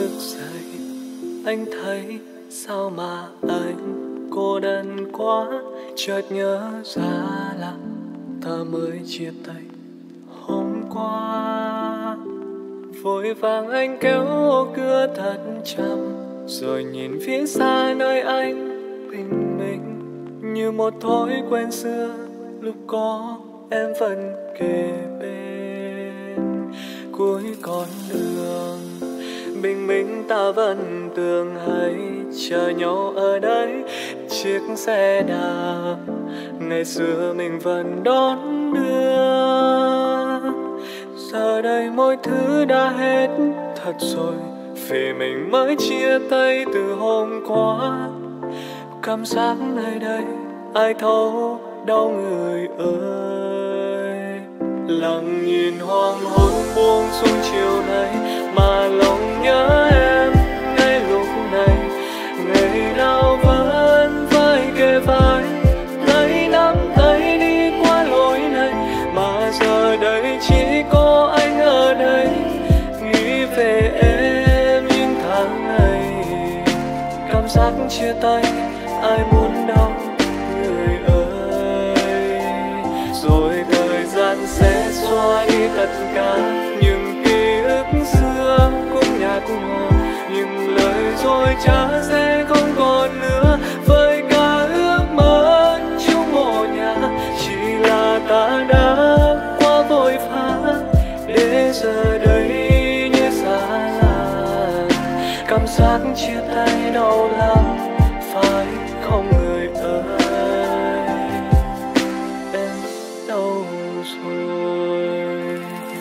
thức dậy anh thấy sao mà anh cô đơn quá, chợt nhớ ra là ta mới chia tay hôm qua. Vội vàng anh kéo ô cửa thật chậm, rồi nhìn phía xa nơi anh bình minh, như một thói quen xưa lúc có em vẫn kề bên. Cuối con đường bình minh ta vẫn tưởng hay chờ nhau ở đây, chiếc xe đạp ngày xưa mình vẫn đón đưa. Giờ đây mọi thứ đã hết thật rồi, vì mình mới chia tay từ hôm qua. Cảm giác nơi đây ai thấu đâu người ơi. Lặng nhìn hoàng hôn buông xuống chiều nay, mà lòng nhớ em ngay lúc này. Ngày nào vẫn vai kề vai, tay nắm tay đi qua lối này, mà giờ đây chỉ có anh ở đây. Nghĩ về em những tháng ngày, cảm giác chia tay ai muốn đâu người ơi. Rồi thời gian sẽ xóa đi tất cả những ký ức xưa cũng nhạt nhòa, những lời dối trá sẽ không còn nữa. Với cả ước mơ chung một nhà, chỉ là ta đã quá vội vã để giờ đây như xa lạ. Cảm giác chia tay đau lắm phải không người ơi. Em đâu rồi?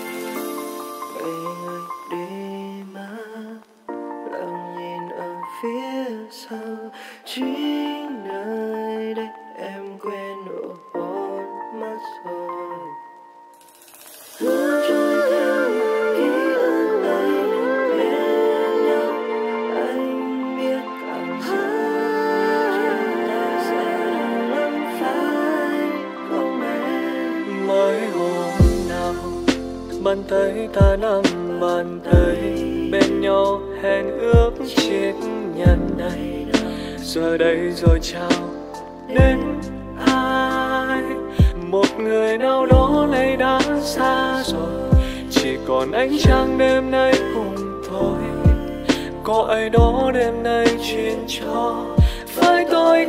Ngày ngày đi mất, lặng nhìn ở phía sau, chính nơi đây em quên nụ hôn mất rồi. Hứa trôi theo ký ức này bên nhau, anh biết cảm giác chúng ta sẽ lắm phải không em? Mới hôm nào bàn tay ta nắm bàn tay bên nhau, hẹn ước chiếc nhẫn này. Giờ đây rồi chào đến ai, một người nào đó nay đã xa rồi, chỉ còn ánh trăng đêm nay cùng tôi. Có ai đó đêm nay chuyên cho với tôi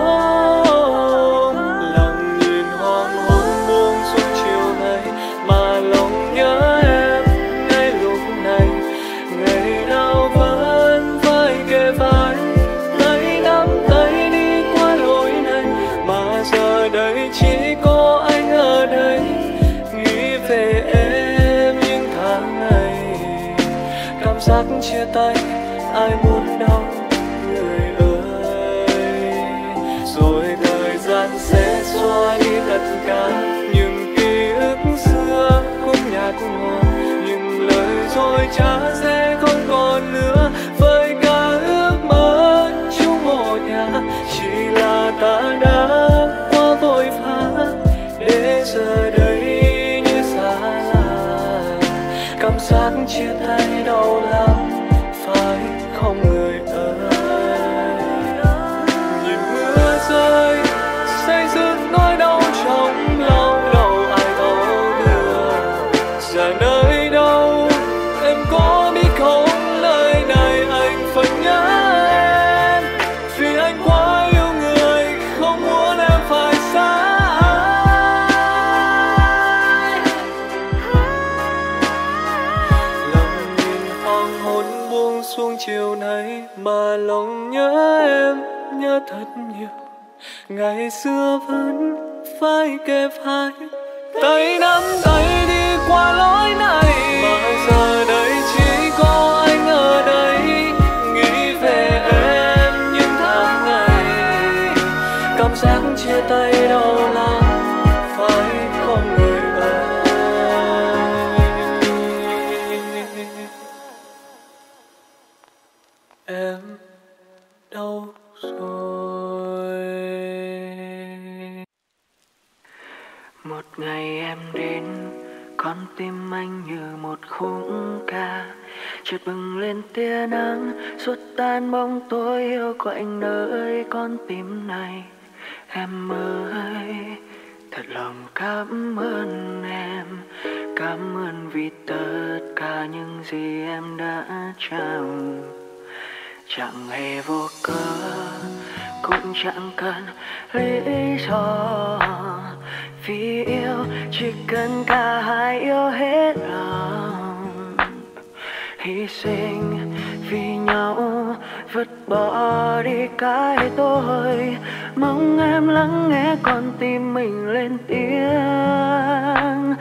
không? Lặng nhìn hoàng hôn buông xuống chiều nay, mà lòng nhớ em ngay lúc này. Ngày nào vẫn vai kề vai, tay nắm tay đi qua lối này, mà giờ đây chỉ có anh ở đây. Nghĩ về em những tháng ngày, cảm giác chia tay ai muốn đâu người ơi. Rồi thời gian sẽ xóa đi tất cả những ký ức xưa cũng nhạt nhòa, những lời dối trá sẽ không còn nữa. Với cả ước mơ chung một nhà, chỉ là ta đã quá vội vã để giờ đây như xa lạ. Cảm giác chia tay đau lắm phải không người ơi. Nhìn mưa rơi say dứt nỗi đau trong lòng, đâu ai thấu được. Giờ nơi đâu em có biết không, nơi này anh phải nhớ em, vì anh quá yêu người không muốn em phải xa anh. Lặng nhìn hoàng hôn buông xuống chiều nay, mà lòng nhớ em nhớ thật nhiều. Ngày xưa vẫn vai kề vai, tay nắm tay đi qua lối này, mà giờ đây chỉ có anh ở đây. Nghĩ về em những tháng ngày, cảm giác chia tay đau lắm phải không người ơi. Em đâu rồi? Một ngày em đến, con tim anh như một khúc ca, chợt bừng lên tia nắng, xua tan bóng tối hiu quạnh nơi con tim này. Em ơi, thật lòng cảm ơn em, cảm ơn vì tất cả những gì em đã trao. Chẳng hề vô cớ, cũng chẳng cần lý do, vì yêu chỉ cần cả hai yêu hết lòng. Hy sinh vì nhau, vứt bỏ đi cái tôi, mong em lắng nghe con tim mình lên tiếng.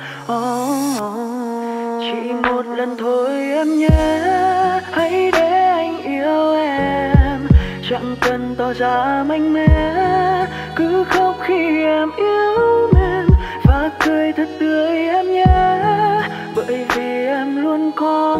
Chỉ một lần thôi em nhé, hãy để anh yêu em, chẳng cần tỏ ra mạnh mẽ, cứ khóc khi em yếu mềm và cười thật tươi em nhé. Bởi vì em luôn có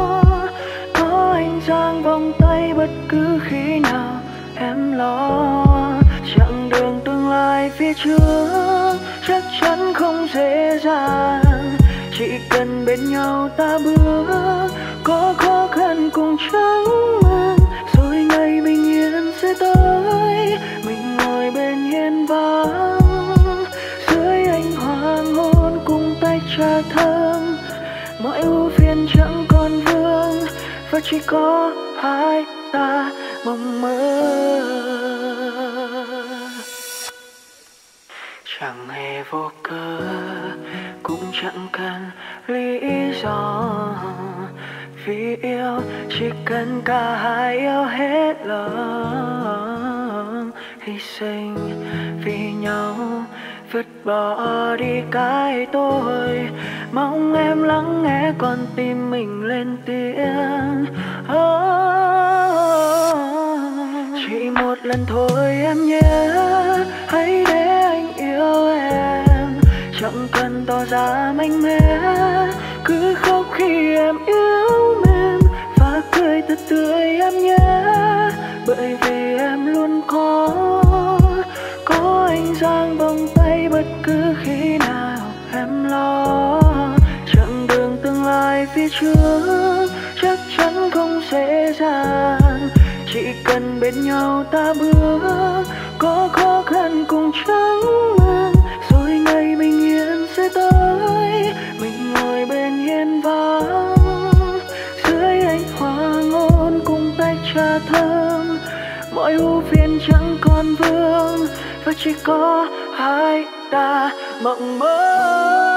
anh dang vòng tay bất cứ khi nào em lo. Chặng đường tương lai phía trước chắc chắn không dễ dàng, chỉ cần bên nhau ta bước, có khó khăn cùng chẳng mừng, rồi ngày bình yên sẽ tới. Mình ngồi bên hiên vắng, dưới ánh hoàng hôn cùng tách trà thơm, mọi ưu phiền chẳng còn vương, và chỉ có hai ta mộng mơ. Chẳng hề vô cớ, cũng chẳng cần lý do, vì yêu chỉ cần cả hai yêu hết lòng. Hy sinh vì nhau, vứt bỏ đi cái tôi, mong em lắng nghe con tim mình lên tiếng. Chỉ một lần thôi em nhé, hãy để anh yêu em, chẳng cần tỏ ra mạnh mẽ, cứ khóc khi em yếu mềm và cười thật tươi em nhé. Bởi vì em luôn có anh dang vòng tay bất cứ khi nào em lo. Chặng đường tương lai phía trước chắc chắn không dễ dàng, chỉ cần bên nhau ta bước, có khó khăn cùng chẳng mừng, rồi ngày bình yên sẽ tới. Mình ngồi bên hiên vắng, dưới ánh hoàng hôn cùng tách trà thơm, mọi ưu phiền chẳng còn vương, và chỉ có hai ta mộng mơ.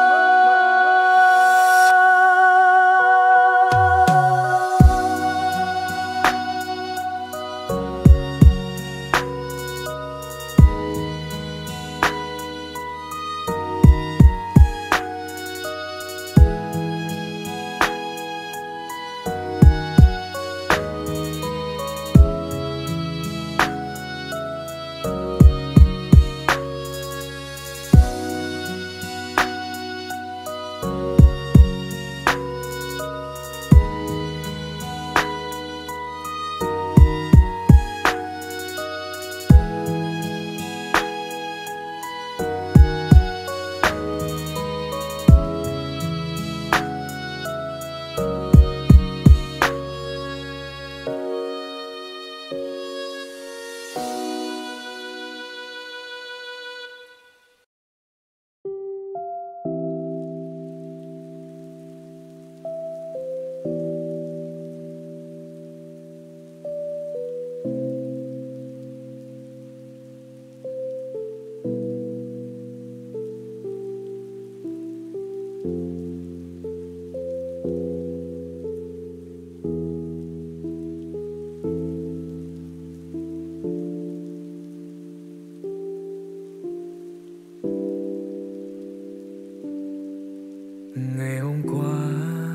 Ngày hôm qua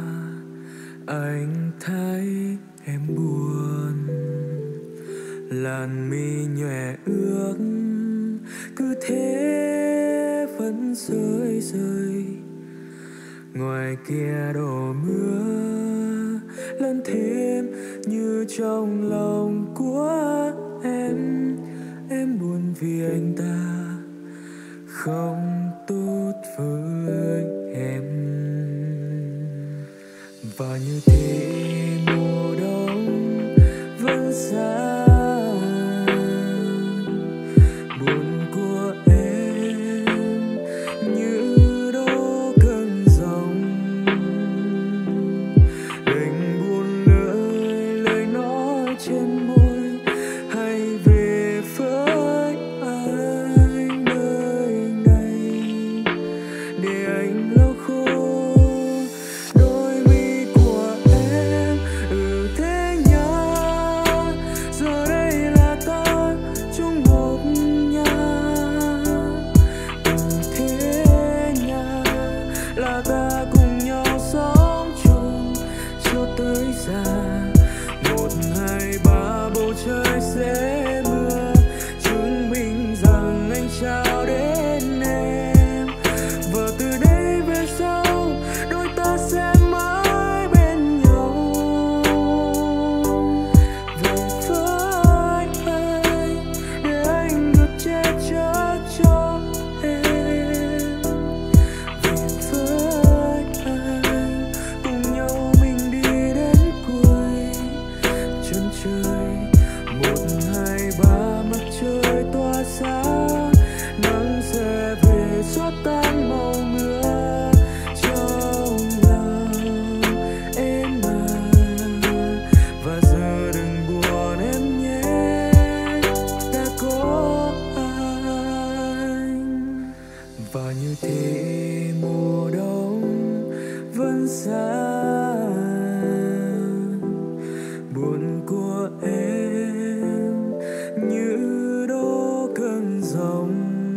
anh thấy em buồn, làn mi nhòe ướt cứ thế vẫn rơi rơi. Ngoài kia đổ mưa lớn thêm như trong lòng của em buồn vì anh ta không tốt với em. Và như thế chân trời. 1, 2, 3 mặt trời tỏa sáng, nắng sẽ về xóa tan màu mưa trong lòng em à. Và giờ đừng buồn em nhé, đã có anh. Và như thế mùa đông vẫn xa, buồn của em như đổ cơn giông,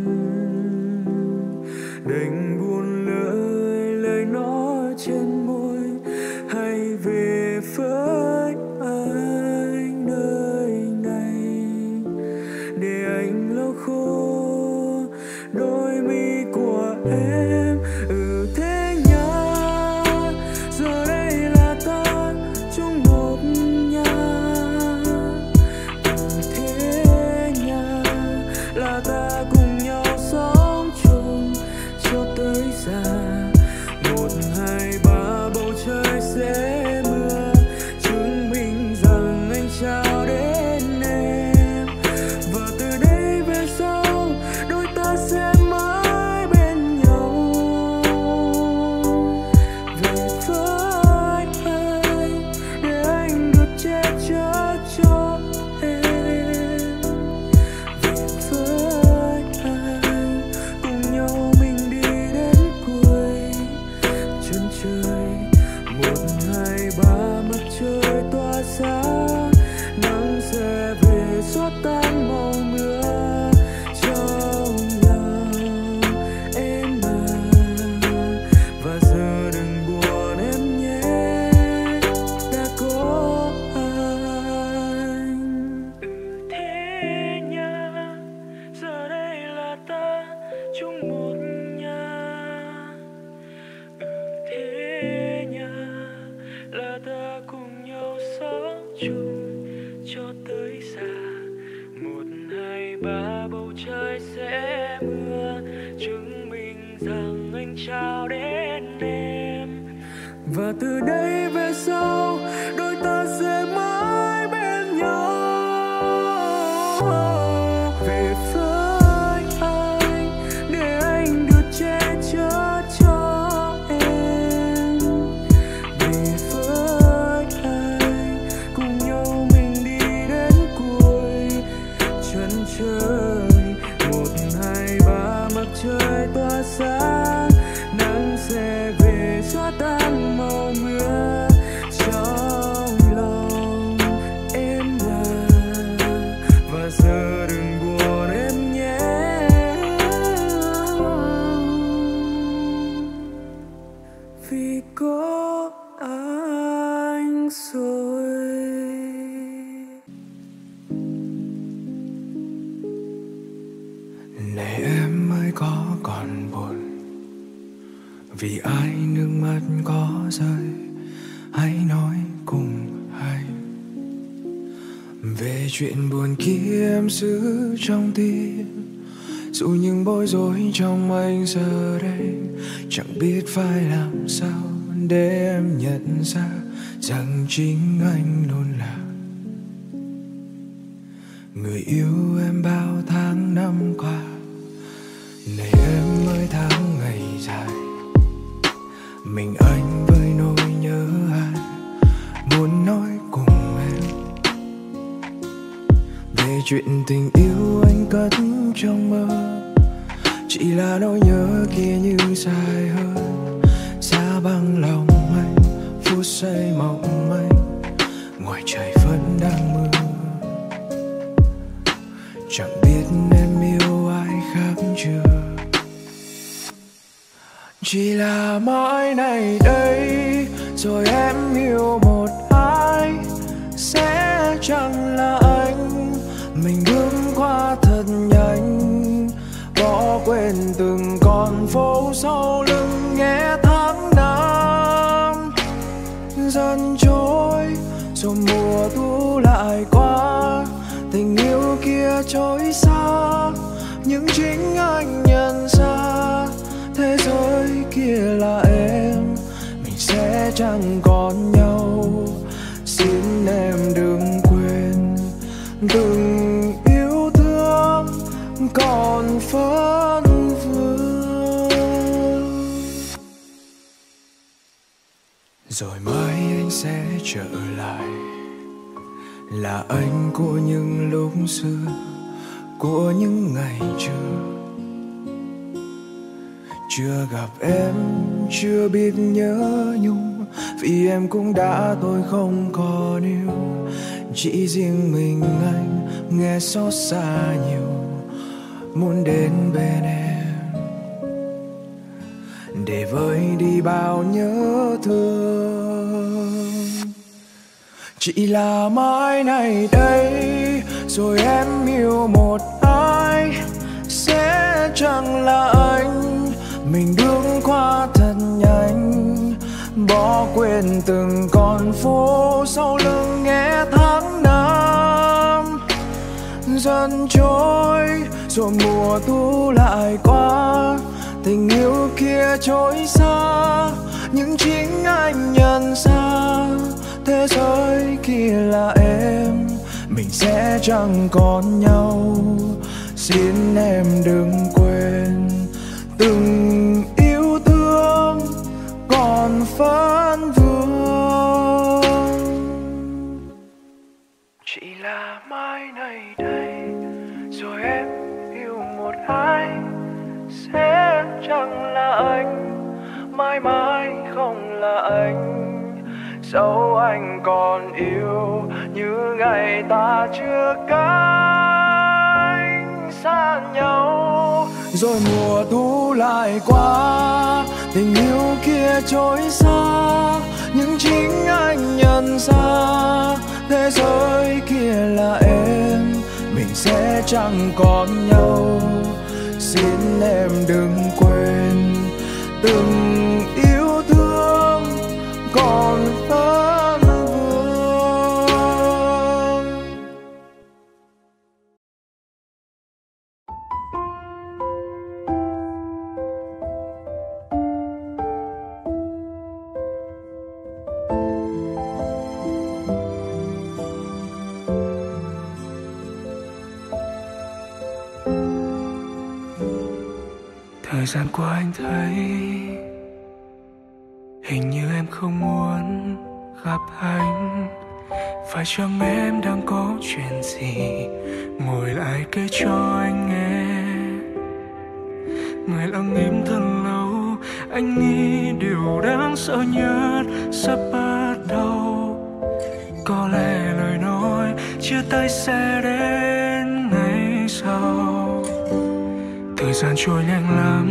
đành buồn lời nói trên môi. Hãy về với anh nơi này, để anh lau khô đôi mi của em. Thế nhá, giờ đây là ta chung một nhà. Thế nhá, là ta cùng nhau sống chung cho tới già. 1, 2, 3 bầu trời sẽ mưa, chứng minh rằng anh trao đến em. Và từ đây về sau, đôi ta sẽ mãi bên nhau. Về với anh, để anh được che chở cho em. Về với anh, cùng nhau mình đi đến cuối chân trời. 1, 2, 3 mặt trời tỏa sáng, nắng sẽ về xóa tan màu mưa trong lòng em à. Và giờ đừng buồn em nhé, đã có anh. Thế nhá, giờ đây là ta chung một nhà. Thế nhá, là ta cùng nhau sống chung cho tới già. 1, 2, 3 bầu trời sẽ mưa, chứng minh rằng anh trao đến em. Và từ đây về sau, đôi ta sẽ mãi bên nhau. Về với anh, để anh được che chở cho em. Về với anh, cùng nhau mình đi đến cuối chân trời. 1, 2, 3 mặt trời tỏa sáng, nắng sẽ về xóa tan màu mưa trong lòng em à. Và giờ đừng buồn em nhé, vì có anh rồi. Này em ơi, có còn buồn vì ai nước mắt có rơi? Hãy nói cùng anh về chuyện buồn kia em giữ trong tim. Dù những bối rối trong anh giờ đây, chẳng biết phải làm sao để em nhận ra rằng chính anh luôn là người yêu em bao tháng năm qua. Này em ơi, tháng ngày dài, mình anh với nỗi nhớ ai muốn nói cùng em. Về chuyện tình yêu anh cất trong mơ, chỉ là nỗi nhớ kia như dài hơn, xa bằng lòng anh, phút giây mộng manh, ngoài trời vẫn đang mưa. Chẳng biết em yêu ai khác chưa, chỉ là mãi này đây rồi em yêu một ai sẽ chẳng là anh. Mình bước qua thật nhanh, bỏ quên từng con phố sau lưng nghe tháng năm dần trôi, rồi mùa thu lại qua, tình yêu kia trôi xa. Nhưng chính anh nhận ra thế giới kia là em, mình sẽ chẳng còn nhau. Xin em đừng quên là anh của những lúc xưa, của những ngày chưa gặp em, chưa biết nhớ nhung, vì em cũng đã thôi không còn yêu. Chỉ riêng mình anh nghe xót xa nhiều, muốn đến bên em để vơi đi bao nhớ thương. Chỉ là mãi này đây rồi em yêu một ai, sẽ chẳng là anh. Mình bước qua thật nhanh, bỏ quên từng con phố sau lưng nghe tháng năm dần trôi, rồi mùa thu lại qua. Tình yêu kia trôi xa, nhưng chính anh nhận ra thế giới kia là em, mình sẽ chẳng còn nhau. Xin em đừng quên từng yêu thương còn phấn vương. Chỉ là mãi này đây rồi em yêu một ai, sẽ chẳng là anh, mãi mãi không là anh. Dẫu anh còn yêu như ngày ta chưa cách xa nhau. Rồi mùa thu lại qua, tình yêu kia trôi xa, nhưng chính anh nhận ra thế giới kia là em, mình sẽ chẳng còn nhau. Xin em đừng quên từng yêu thương còn phấn vương. Thời gian qua anh thấy hình như em không muốn gặp anh. Phải chăng em đang có chuyện gì, ngồi lại kể cho anh nghe. Người lặng im thật lâu, anh nghĩ điều đáng sợ nhất sắp bắt đầu. Có lẽ lời nói chia tay sẽ đến ngày sau. Thời gian trôi nhanh lắm,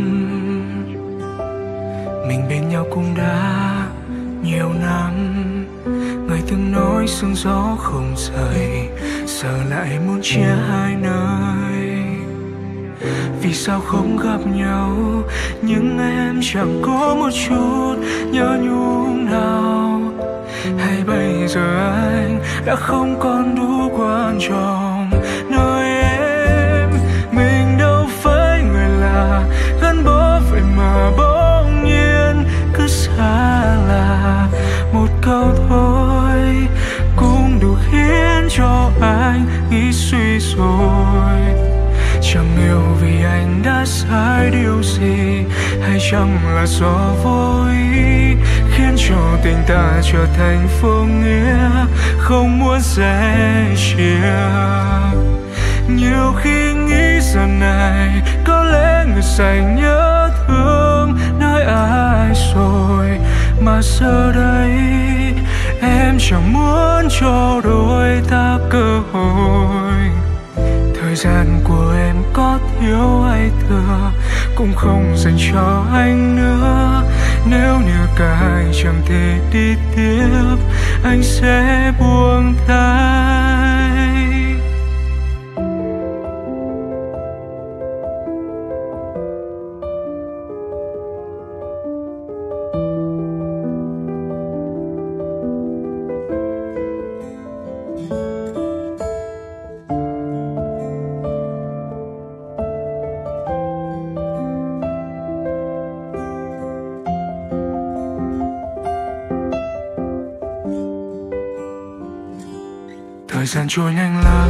mình bên nhau cũng đã nhiều năm. Người từng nói sương gió không rời, giờ lại muốn chia hai nơi. Vì sao không gặp nhau, nhưng em chẳng có một chút nhớ nhung nào. Hay bây giờ anh đã không còn đủ quan trọng nơi em. Mình đâu phải người lạ, gắn bó vậy mà bỗng nhiên cứ xa lạ. Một câu thôi cũng đủ khiến cho anh nghĩ suy rồi. Chẳng yêu vì anh đã sai điều gì, hay chẳng là do vô ý khiến cho tình ta trở thành vô nghĩa, không muốn sẻ chia. Nhiều khi nghĩ giờ này có lẽ người dành nhớ thương nơi ai rồi, mà giờ đây em chẳng muốn cho đôi ta cơ hội. Thời gian của em có thiếu hay thừa cũng không dành cho anh nữa. Nếu như cả hai chẳng thể đi tiếp, anh sẽ buông tay. Thời gian trôi nhanh lắm,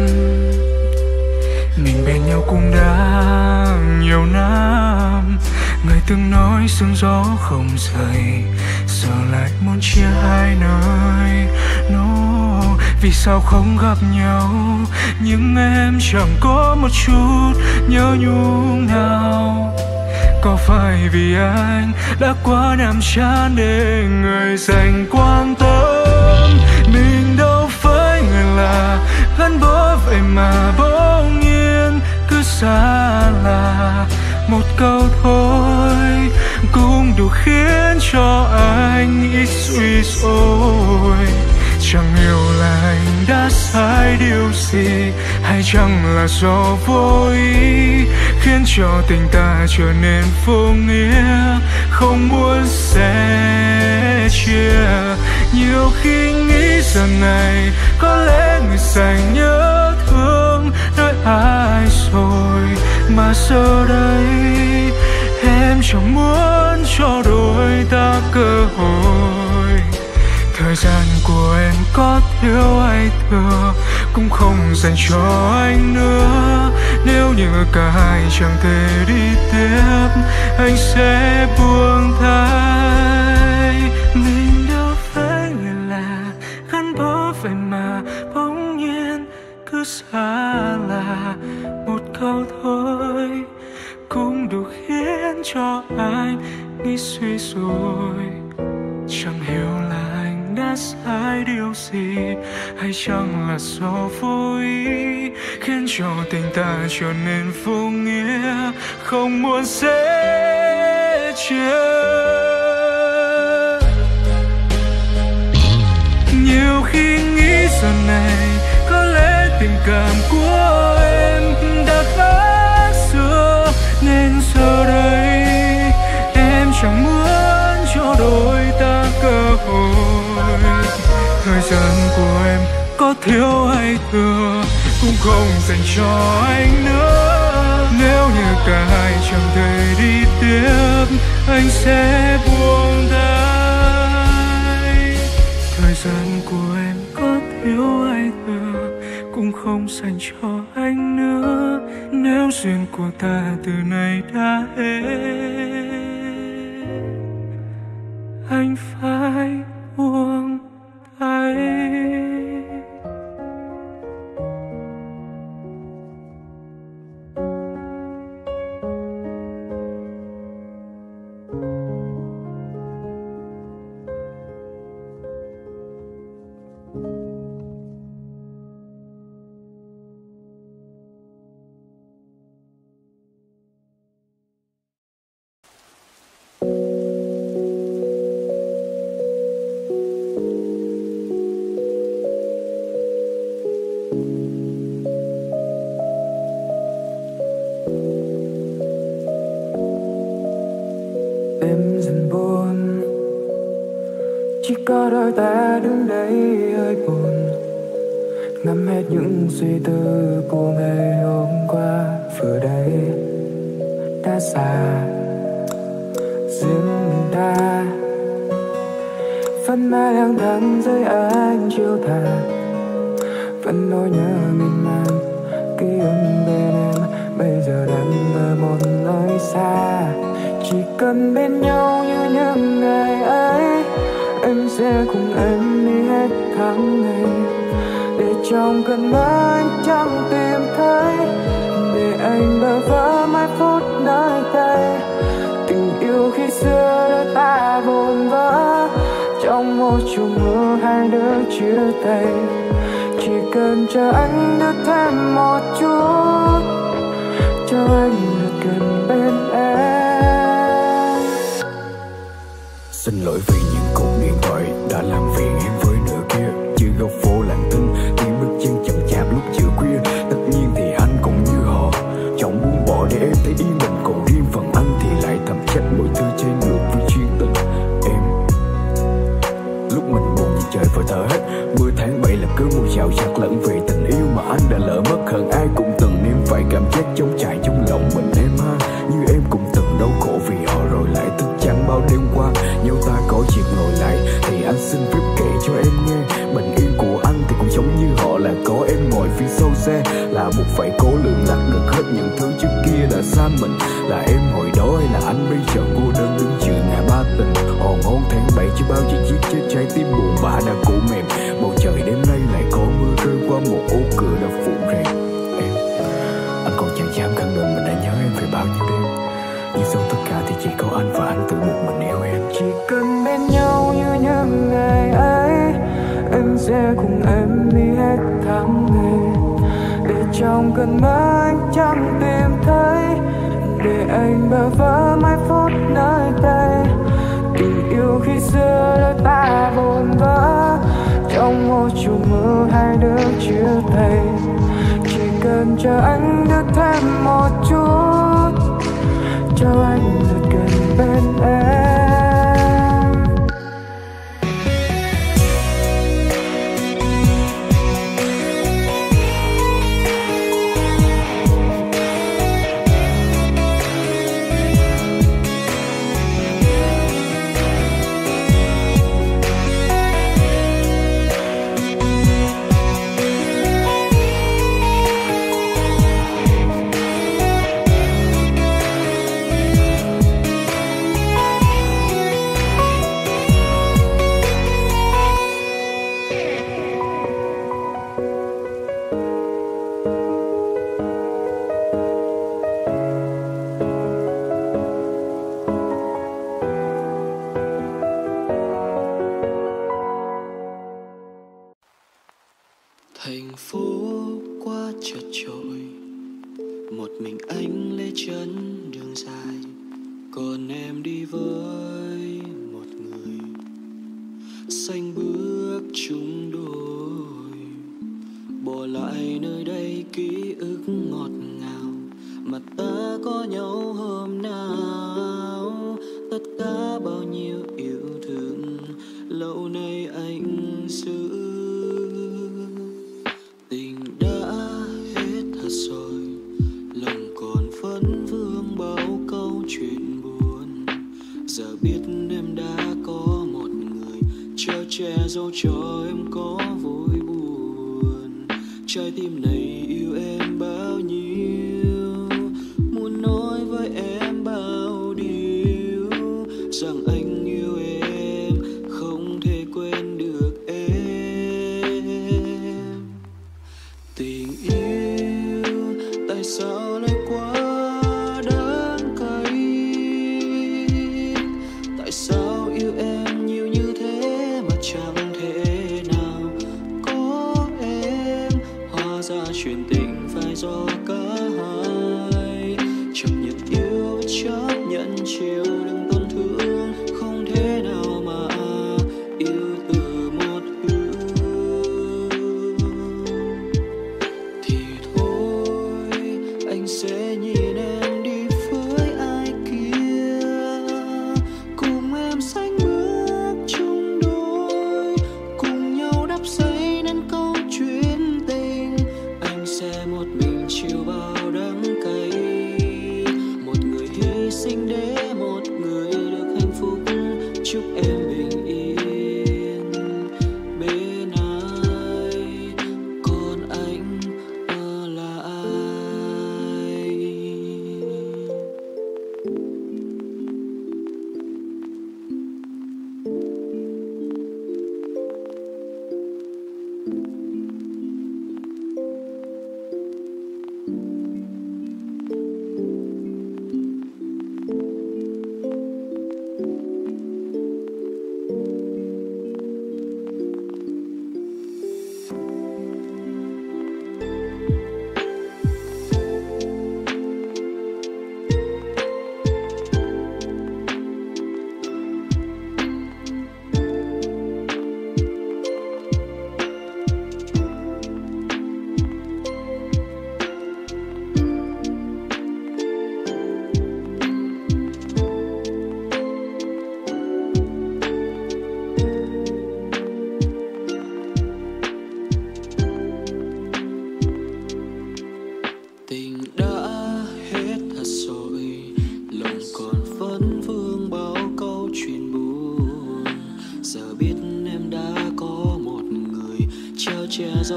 mình bên nhau cũng đã nhiều năm. Người từng nói sương gió không rời, giờ lại muốn chia hai nơi. No, vì sao không gặp nhau, nhưng em chẳng có một chút nhớ nhung nào. Có phải vì anh đã quá nhàm chán để người dành quan tâm? Mình đâu phải người lạ, gắn bó vậy mà bỗng nhiên cứ xa lạ. Một câu thôi cũng đủ khiến cho anh ít suy rồi. Chẳng hiểu là anh đã sai điều gì, hay chẳng là do vô ý khiến cho tình ta trở nên vô nghĩa, không muốn sẻ chia. Nhiều khi nghĩ giờ này có lẽ người dành nhớ thương nơi ai rồi, mà giờ đây em chẳng muốn cho đôi ta cơ hội. Thời gian của em có thiếu hay thừa cũng không dành cho anh nữa. Nếu như cả hai chẳng thể đi tiếp, anh sẽ buông tay. Mình đâu phải người lạ, gắn bó vậy mà bỗng nhiên cứ xa lạ. Một câu thôi cũng đủ khiến cho anh nghĩ suy rồi. Chẳng hiểu là anh đã sai điều gì, hay chẳng là do vô ý khiến cho tình ta trở nên vô nghĩa, không muốn sẻ chia. Nhiều khi nghĩ giờ này có lẽ tình cảm của em đã khác xưa, nên giờ đây em chẳng muốn cho đôi ta cơ hội. Thời gian của em có thiếu hay thừa cũng không dành cho anh nữa. Nếu như cả hai chẳng thể đi tiếp, anh sẽ buông tay. Thời gian của em có thiếu hay thừa cũng không dành cho anh nữa. Nếu duyên của ta từ nay đã hết, anh phải buông tay. Em dần buồn, chỉ có đôi ta đứng đây hơi buồn, ngắm hết những suy tư của ngày hôm qua. Vừa đây đã xa riêng mình ta, vẫn mãi lang thang dưới ánh chiều tà, vẫn nỗi nhớ miên man. Ký ức bên em bây giờ đang ở một nơi xa. Chỉ cần bên nhau như những ngày ấy, em sẽ cùng em đi hết tháng ngày. Để trong cơn mơ anh chẳng tìm thấy, để anh bơ vơ mai phút nơi đây. Tình yêu khi xưa đôi ta vồn vỡ, trong một chùm mưa hai đứa chia tay. Chỉ cần chờ anh được thêm một chút, cho anh được gần bên em. Xin lỗi vì những cuộc điện thoại đã làm phiền em với nửa kia. Chưa góc phố lặng thinh, tiếng bước chân chậm chạp lúc chiều khuya. Tất nhiên thì anh cũng như họ, chẳng muốn bỏ để em thấy ý mình. Còn riêng phần anh thì lại thầm trách mọi thứ trái ngược với chuyên tình em. Lúc mình buồn như trời vừa thở hết, mưa tháng 7 là cơn mưa rào rạt lẫn về tình yêu mà anh đã lỡ mất. Hận ai cũng từng nếm phải cảm giác trống trải trong lòng mình em ha. Như em cũng từng đau khổ vì họ rồi lại thức trắng bao đêm qua. Nhau ta có dịp ngồi lại thì anh xin phép kể cho em nghe. Bình yên của anh thì cũng giống như họ, là có em ngồi phía sau xe, là buộc phải cố lượng lặt được hết những thứ trước kia đã xa mình. Là em hồi đó hay là anh bây giờ cô đơn đứng giữa ngã ba tình. Hòn hôn tháng 7 chưa bao giờ giết chết trái tim buồn bã đã cũ mềm. Bầu trời đêm nay lại có mưa rơi qua một ô cửa đã phủ rèm. Em, anh còn chẳng dám khẳng định mình đã nhớ em về bao nhiêu đêm, nhưng sau tất cả thì chỉ có anh và anh tự một mình yêu em. Chỉ cần bên nhau như những ngày ấy, em sẽ cùng em đi hết tháng ngày. Để trong cơn mơ anh chẳng tìm thấy, để anh bơ vơ mai phút nơi đây. Tình yêu khi xưa đôi ta vồn vỡ, trong một chiều mưa hai đứa chia tay. Chỉ cần chờ anh được thêm một chút, cho anh được gần bên em. Thành phố quá chật chội, một mình anh lê chân đường dài, còn em đi với một người xanh bước chung đôi. Bỏ lại nơi đây ký ức ngọt ngào mà ta có nhau hôm nào. Tất cả bao nhiêu yêu thương lâu nay anh giữ. Tình đã hết thật rồi, lòng còn vấn vương bao câu chuyện buồn. Giờ biết em đã có một người, chở che dấu cho em có vui buồn. Trái tim này yêu em bao nhiêu, muốn nói với em bao điều, rằng anh yêu em không thể quên được em. Tình yêu tại sao lại quá đắng cay, tại sao yêu em nhiều như thế mà chẳng thể nào có em. Hóa ra chuyện tình phải do cả hai, chấp nhận yêu chấp nhận chịu đựng tổn thương, không thể nào mà yêu từ một hướng. Thì thôi anh sẽ nhìn em đi với ai kia, cùng em sánh bước chung đôi, cùng nhau đắp xây nên câu chuyện tình. Anh sẽ một mình chịu bao đắng cay.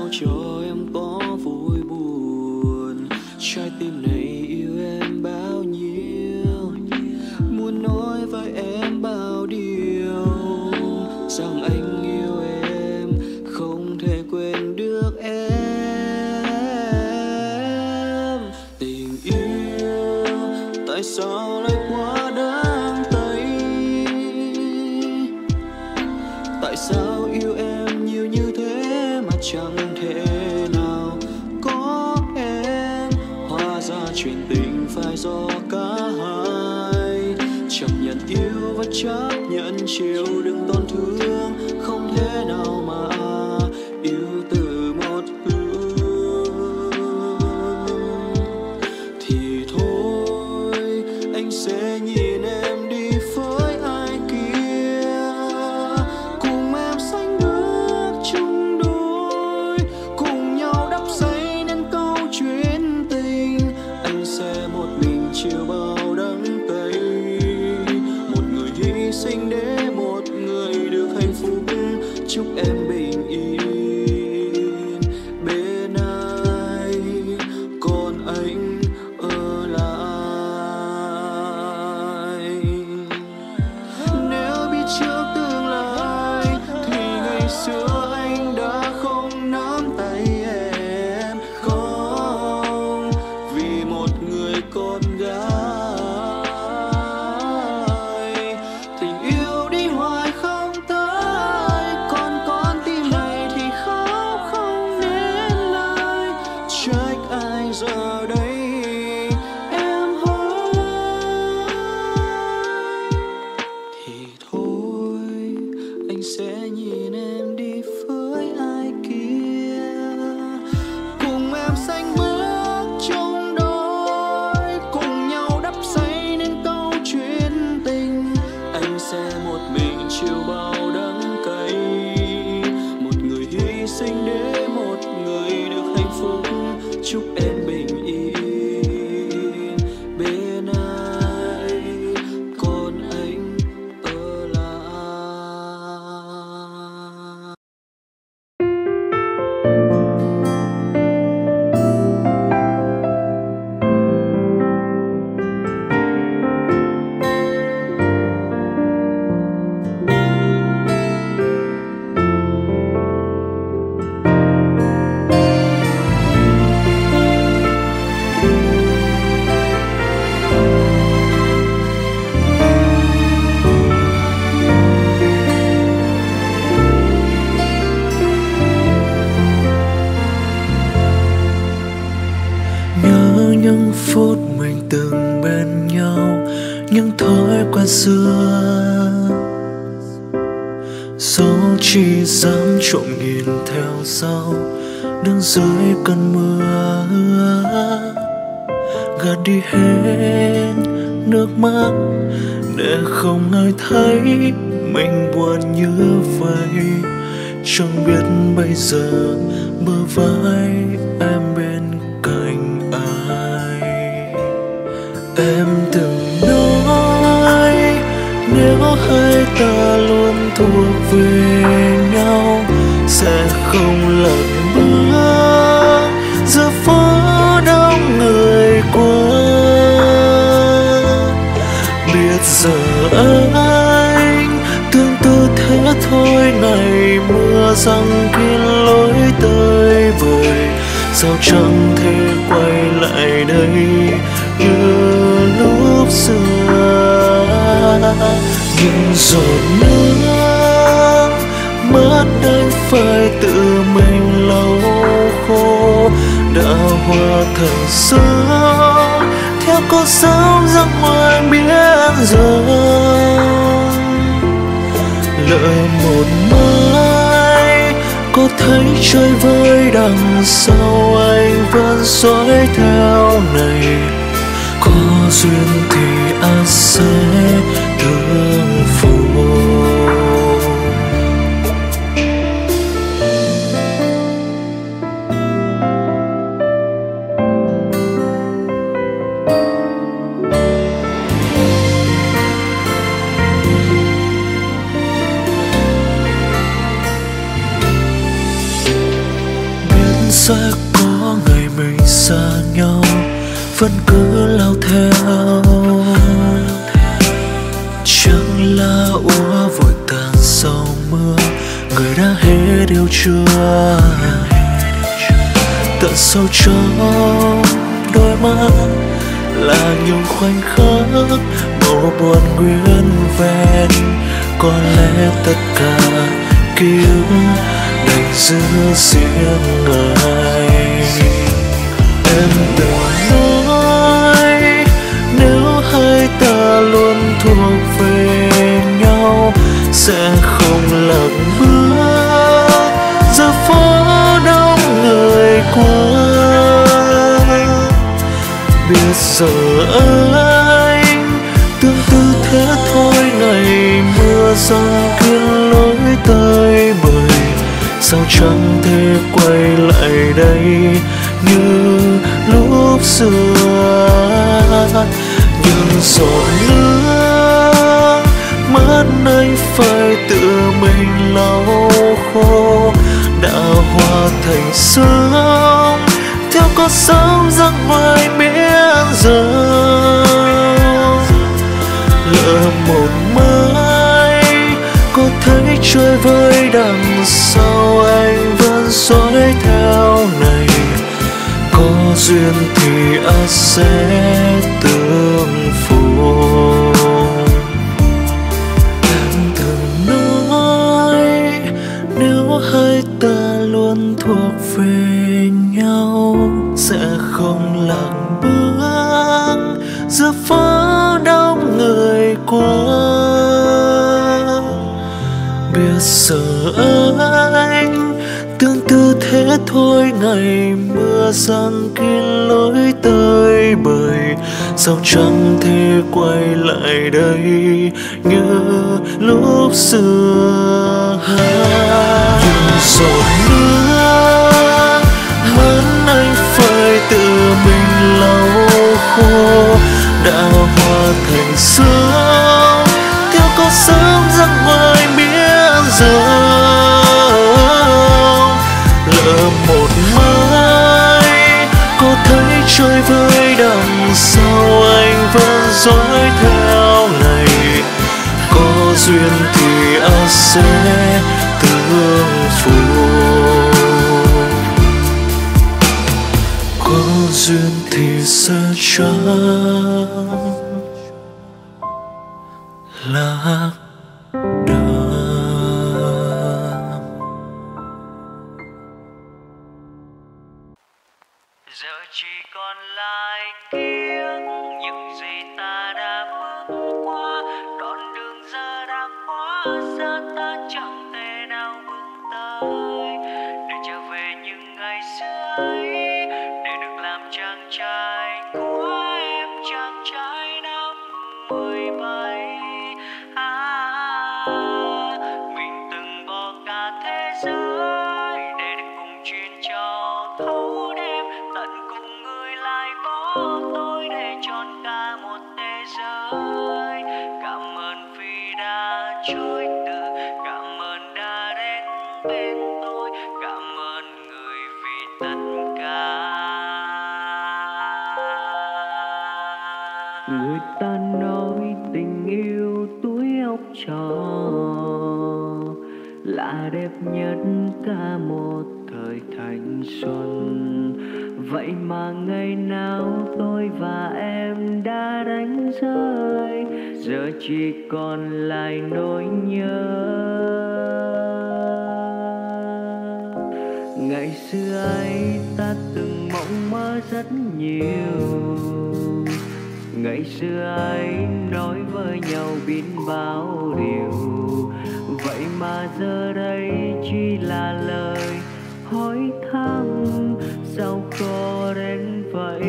cho em có vui buồn. Trái tim này yêu em bao nhiêu, muốn nói với em bao điều, rằng anh yêu em không thể quên được em. Tình yêu tại sao lại quá đáng tay, tại sao yêu em nhiều như thế mà chẳng thể nào có em. Hóa ra chuyện tình phải do cả hai, chấp nhận yêu và chấp nhận chịu đựng tổn thương, không thể nào mà yêu từ một hướng. Thì thôi anh sẽ nhìn em đi với ai kia, cùng em sánh bước chung đôi, cùng nhau đắp xây nên câu chuyện tình. Anh sẽ một mình chịu bao đắng cay, một người hy sinh để một người được hạnh phúc. Chúc em bình yên bên ai, còn anh ở lại. Nếu biết trước tương lai thì ngày xưa anh đã không nắm tay em, không vì một người con gái. Tình yêu đi hoài không tới, còn con tim này thì khóc không nên lời. Trách ai giờ đây em hỡi. Thì thôi anh sẽ nhìn em đi với ai kia, cùng em sánh bước chung đôi, cùng nhau đắp xây nên câu chuyện tình. Anh sẽ một mình chịu bao đắng cay, một người hy sinh để một người được hạnh phúc. Chúc em bình yên bên ai, còn anh ở lại. Nhớ những phút mình từng bên nhau, những thói quen xưa. Dẫu chỉ dám trộm nhìn theo sau, đứng dưới cơn mưa, gạt đi hết nước mắt để không ai thấy mình buồn như vậy. Chẳng biết bây giờ bờ vai em bên cạnh ai. Em từng nói nếu hai ta luôn thuộc về nhau sẽ không lẫn bước giữa phố đông người qua. Biết giờ anh tương tư thế thôi, ngày mưa răng kín lối tới vời, sao chẳng thể quay lại đây như lúc xưa. Những giọt nước mắt anh phải tự mình lau khô, đã hoa thành sương theo cơn sóng giấc mơ anh biết rồi. Lỡ một mai có thấy chơi vơi đằng sau anh vẫn dõi theo này. Có duyên thì anh sẽ thương phụ. sẽ có ngày mình xa nhau, vẫn cứ lao theo. Chẳng là úa vội tàn sau mưa, người đã hết yêu chưa. Tận sâu trong đôi mắt là những khoảnh khắc màu buồn nguyên vẹn. Có lẽ tất cả ký ức đành giữ riêng ngày. Em từng nói nếu hai ta luôn thuộc về nhau sẽ không lặng bước giờ phố đông người qua. Biết giờ anh tương tư thế thôi, ngày mưa răng kiên lối tới bời. Sao chẳng thể quay lại đây như lúc xưa. Nhưng giọt nước mắt anh phải tự mình lau khô, đã hóa thành sương theo con sóng giấc mai miễn dâng. Lỡ một mai có thấy trôi với đằng sau anh vẫn dõi theo này. Có duyên thì ắt sẽ tương phùng. Em từng nói nếu hai ta luôn thuộc về nhau sẽ không lặng bước giữa phố đông người qua. Biết giờ anh tương tư thế thôi, ngày mưa răng kín lối tới bời. Sao chẳng thể quay lại đây như lúc xưa. Nhưng giọt nước mắt anh phải tự mình lau khô, đã hóa thành sương theo con sớm giấc mai miễn dâng. Lỡ một mai có thấy trôi với đằng sau anh vẫn dõi theo này. Có duyên thì ắt sẽ tương phùng. Có duyên thì sẽ chẳng lạc đường. Giờ chỉ còn lại ký ức những gì ta đã bước qua. Đoạn đường giờ đã quá xa, ta chẳng thể nào bước tới để trở về những ngày xưa ấy, để được làm chàng trai của em, chàng trai năm 17. Mình từng bỏ cả thế giới để được cùng chuyên trò thấu đêm, tận cùng người lại bỏ tôi để trọn cả một thế giới. Cảm ơn vì đã trôi từ, cảm ơn đã đến bên tôi, cảm ơn người vì tất cả. Người ta nói tình yêu tuổi học trò là đẹp nhất cả một thời thanh xuân. Vậy mà ngày nào tôi và em đã đánh rơi, giờ chỉ còn lại nỗi nhớ. Ngày xưa ấy ta từng mộng mơ rất nhiều, ngày xưa ấy nói với nhau biết bao điều. Vậy mà giờ đây chỉ là lời hỏi thăm, sao khó đến vậy.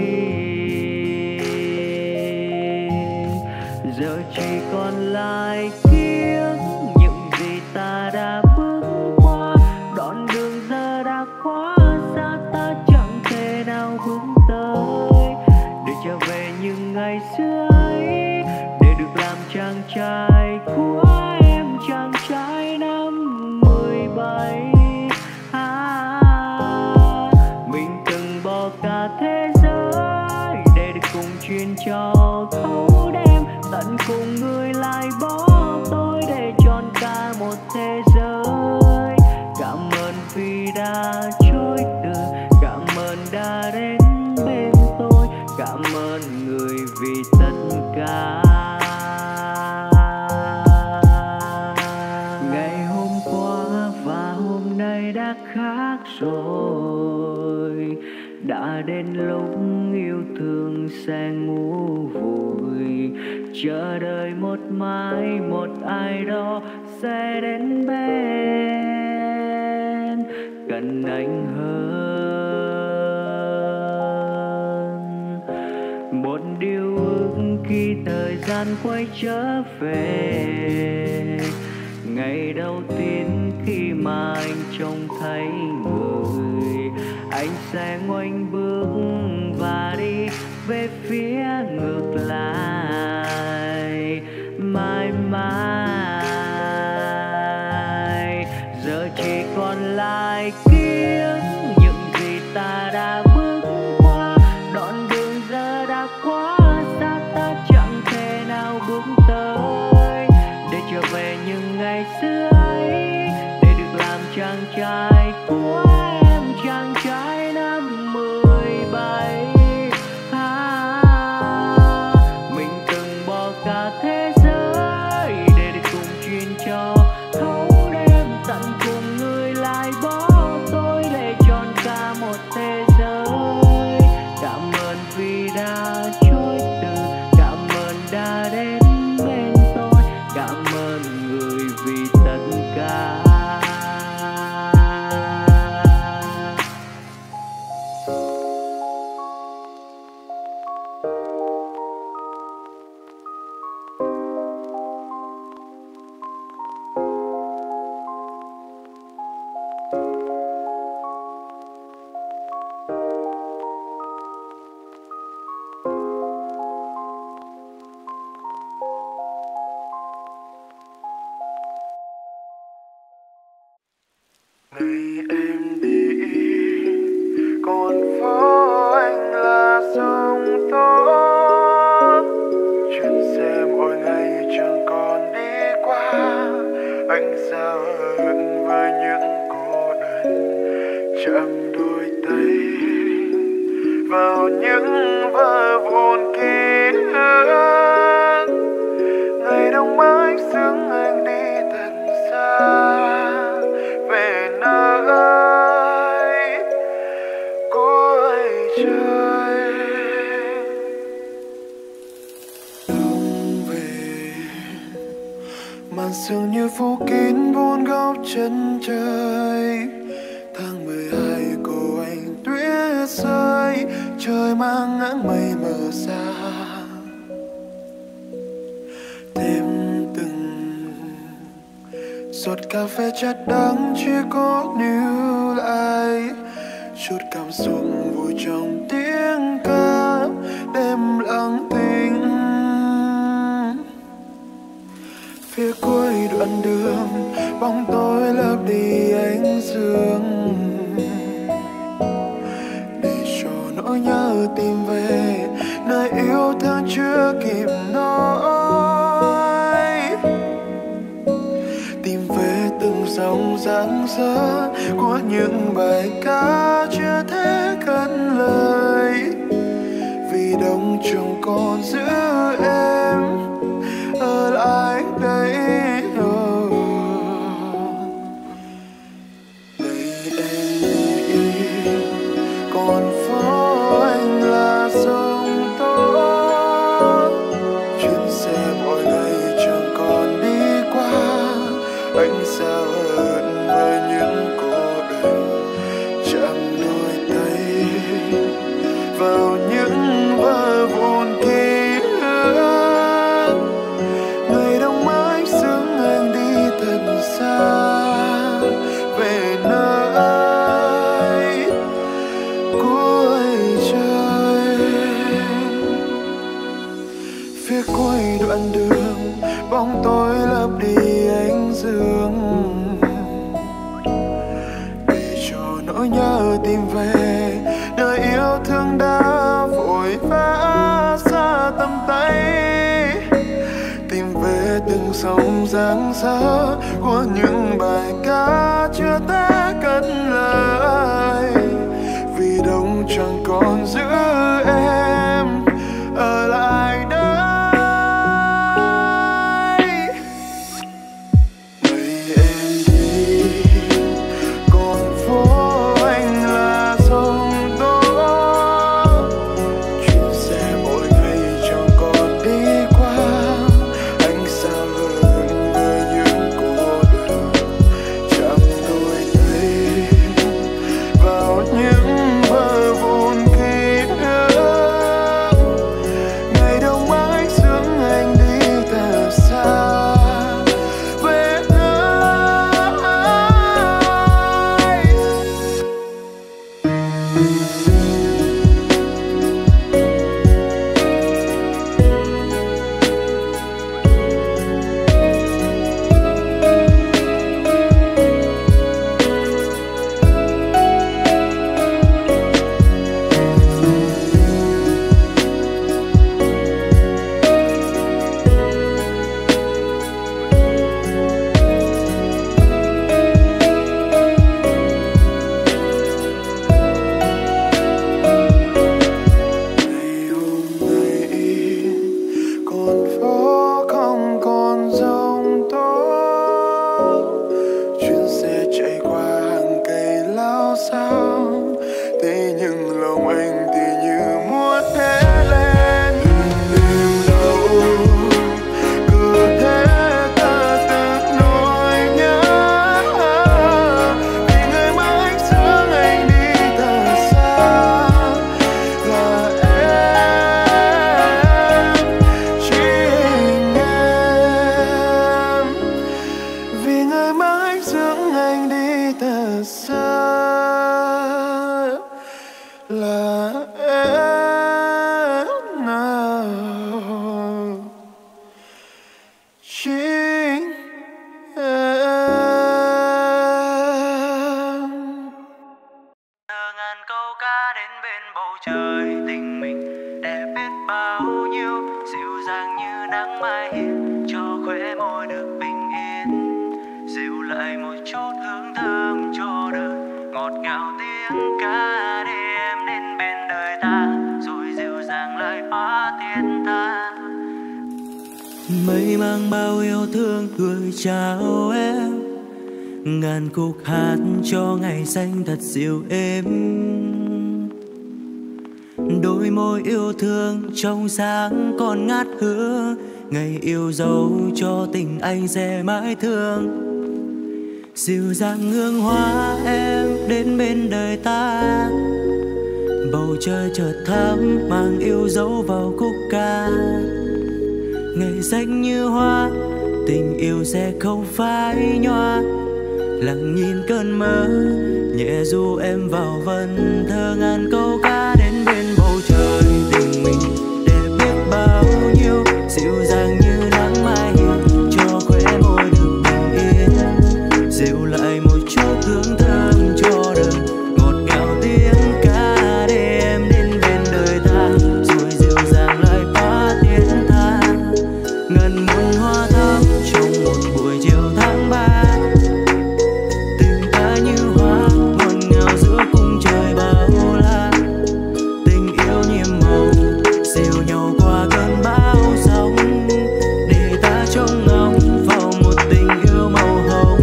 Giờ chỉ còn lại ký ức những gì ta đã bước qua. Đoạn đường giờ đã quá xa, ta chẳng thể nào hướng tới để trở về những ngày xưa ấy, để được làm chàng trai của em, chàng trai năm 17. Mình đã đến lúc yêu thương sẽ ngủ vùi, chờ đợi một mai một ai đó sẽ đến bên gần anh hơn. Một điều ước khi thời gian quay trở về, ngày đầu tiên khi mà anh trông thấy người, anh sẽ ngoảnh bước và đi về phía ngược lại. Mãi mãi giờ chỉ còn lại ký ức những gì ta đã bước qua, đoạn đường giờ đã quá xa, ta chẳng thể nào bước tới để trở về những ngày xưa ấy, để được làm chàng trai của em, chàng trai năm 17. Mình từng bỏ cả thế giới để được cùng chuyên trò thấu đêm tận cùng, người lại bỏ tôi để tròn cả một thế giới. Cảm ơn vì đã chối từ, cảm ơn đã đến bên tôi, cảm ơn người vì tất cả. Ngày em đi còn phố anh là sông tố, chuyến xe mỗi ngày chẳng còn đi qua. Anh sao hận với những cô đơn, chạm đôi tay vào những vỡ vụn ký ức. Ngày đông mãi sướng anh đi thật xa, về nơi cuối trời. Đông về màn sương như phủ kín bốn góc chân trời. Tháng 12 cô anh tuyết rơi, trời mang áng mây mờ xa. Thêm từng giọt cà phê chất đắng chưa có níu lại, chút cảm xúc vui trong tiếng ca đêm lặng thinh. Phía cuối đoạn đường bóng tối lấp đi ánh dương, để cho nỗi nhớ tìm về nơi yêu thương chưa kịp nói. Tìm về từng dòng dáng dỡ của những bài ca chưa thể cất lời, vì đông chẳng còn giữ em ở lại đây. Ngày em đi còn phố anh là sông tố, chuyến xe mỗi ngày chẳng còn đi qua. Anh sao hận với những cô đơn, chạm đôi tay vào những vỡ vụn ký ức. Ngày đông mãi sướng anh đi thật xa, về nơi cuối trời. Phía cuối đoạn đường bóng tối lấp đi ánh dương, để cho nỗi nhớ tìm về nơi yêu thương đã vội vã xa tầm tay. Tìm về từng dòng dáng dỡ của những bài ca chưa thể cất lời, vì đông chẳng còn giữ em ở lại đây. Ngày em đi còn phố anh là sông tố, Mây mang bao yêu thương gửi chào em, ngàn khúc hát cho ngày xanh thật dịu êm. Đôi môi yêu thương trong sáng còn ngát hương, ngày yêu dấu cho tình anh sẽ mãi thương. Dịu dàng hương hoa em đến bên đời ta, bầu trời chợt thắm mang yêu dấu vào khúc ca. Ngày xanh như hoa, tình yêu sẽ không phai nhòa. Lặng nhìn cơn mơ, nhẹ du em vào vần thơ ngàn câu ca đến bên bầu trời. Tình mình để biết bao nhiêu, dịu dàng như nắng mai hiên, cho khóe môi được bình yên. Dịu lại một chút hương thơm cho đời, ngọt ngào tiếng ca để em đến bên đời ta, rồi dịu dàng lại phá tiếng tha. Ngần muôn hoa thắm trong một buổi chiều tháng 3, tình ta như hoa ngọt ngào giữa cung trời bao la. Tình yêu nhiệm màu dìu nhau qua cơn bão giông, để ta trông ngóng vào một tình yêu màu hồng.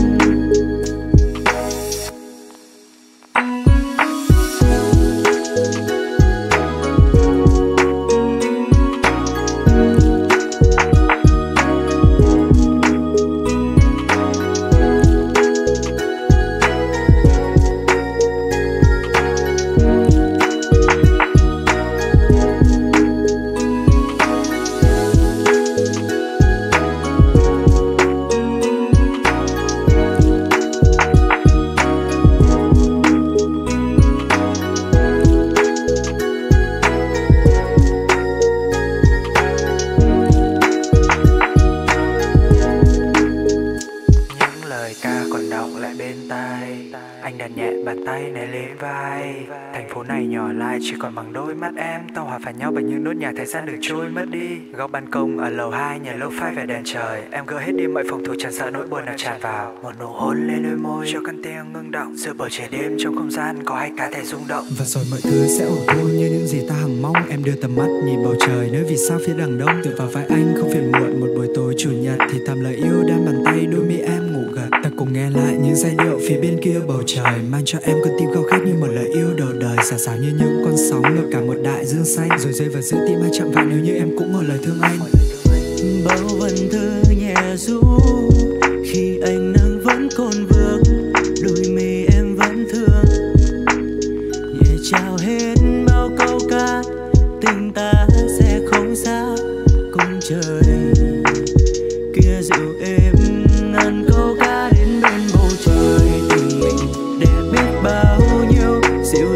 Anh đặt nhẹ bàn tay này lên vai. Thành phố này nhỏ lại chỉ còn bằng đôi mắt em, tao hòa phải nhau bằng những nốt nhạc thời gian được trôi mất đi. Góc ban công ở lầu 2 nhà lâu phai về đèn trời, em gỡ hết đi mọi phòng thủ chẳng sợ nỗi buồn nào tràn vào. Một nụ hôn lên đôi môi cho con tim ngưng động, giữa bầu trời đêm trong không gian có hai cá thể rung động. Và rồi mọi thứ sẽ ổn thôi như những gì ta hằng mong. Em đưa tầm mắt nhìn bầu trời nơi vì sao phía đằng đông, tựa vào vai anh không phiền muộn. Một buổi tối chủ nhật thì thầm lời yêu đan bàn tay, đôi mi em ngủ gật. Ta cùng nghe lại những giai điệu phía bên kia bầu trời, mang cho em con tim khao khát như một lời yêu đầu đời. Xả xả như những con sóng ngập cả một đại dương xanh, rồi rơi vào giữa tim ai chạm vào nếu như em cũng một lời thương anh. Bao vần thơ nhẹ ru khi ánh nắng vẫn còn vương, đôi mi em vẫn thương. Nhẹ chào hết bao câu ca, tình ta sẽ không xa cùng trời. Kia dịu êm ngàn câu ca đến bên bầu trời, tình mình để biết bao nhiêu dịu dàng.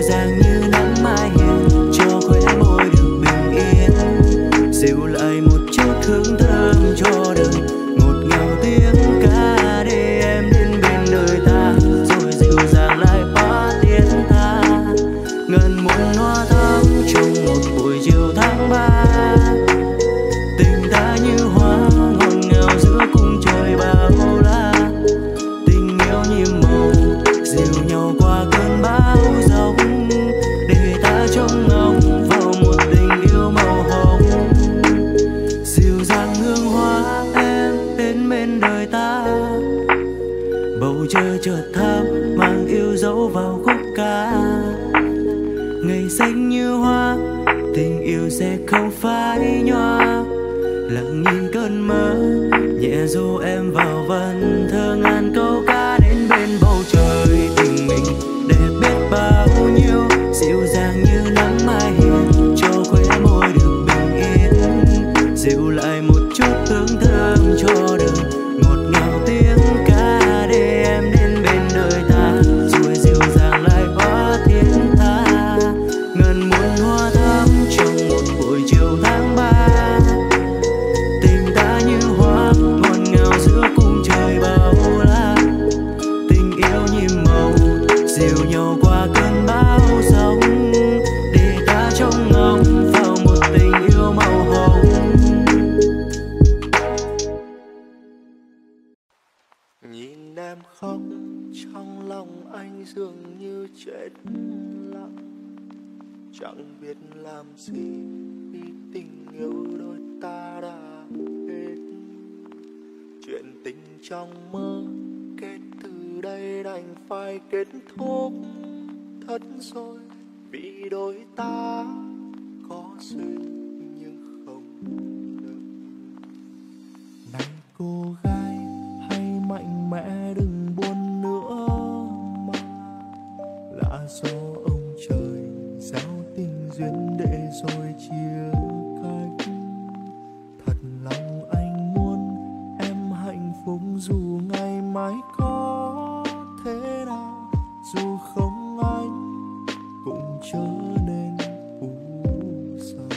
như nắng mai hiền cho khóe môi được bình yên, dịu lại một chút hương thơm cho đời, ngọt ngào tiếng ca để em đến bên đời ta, rồi dịu dàng lại hóa tiếng tha. Ngần muôn hoa thắm trong một buổi chiều tháng 3, tình ta như hoa ngọt ngào giữa cung trời bao la, tình yêu nhiệm màu dìu nhau qua cơn bão giông, để ta trông ngóng vào một tình yêu màu hồng. Dịu dàng hương hoa em đến bên đời ta, bầu trời chợt thắm mang yêu dấu vào khúc ca. Ngày xanh như hoa, tình yêu sẽ không phai nhòa, lặng nhìn cơn mơ nhẹ ru em vào vần thơ ngàn câu ca đến bên bầu trời. Tình mình đẹp biết bao nhiêu, dịu dàng như nắng mai hiền cho khóe môi được bình yên, dịu lại một chút hương thơm cho đời, ngọt ngào tiếng ca để em đến bên đời ta, rồi dịu dàng lại hóa tiếng tha. Ngần muôn hoa thắm trong một buổi chiều tháng 3, tình ta như hoa ngọt ngào giữa cung trời bao la, tình yêu nhiệm màu dìu nhau qua cơn bão giông, để ta trông ngóng vào một tình yêu màu hồng. Nhìn em khóc trong lòng anh dường như chết lặng, chẳng biết làm gì vì tình yêu đôi ta đã hết. Chuyện tình trong mơ kết từ đây đành phải kết thúc thật rồi, vì đôi ta có duyên nhưng không được. Này cô gái hãy mạnh mẽ đừng buồn nữa, mà là do ông trời gieo tình duyên để rồi chia cách. Thật lòng anh muốn em hạnh phúc dù ngày mai có thế nào, dù không anh cũng trở nên u sầu.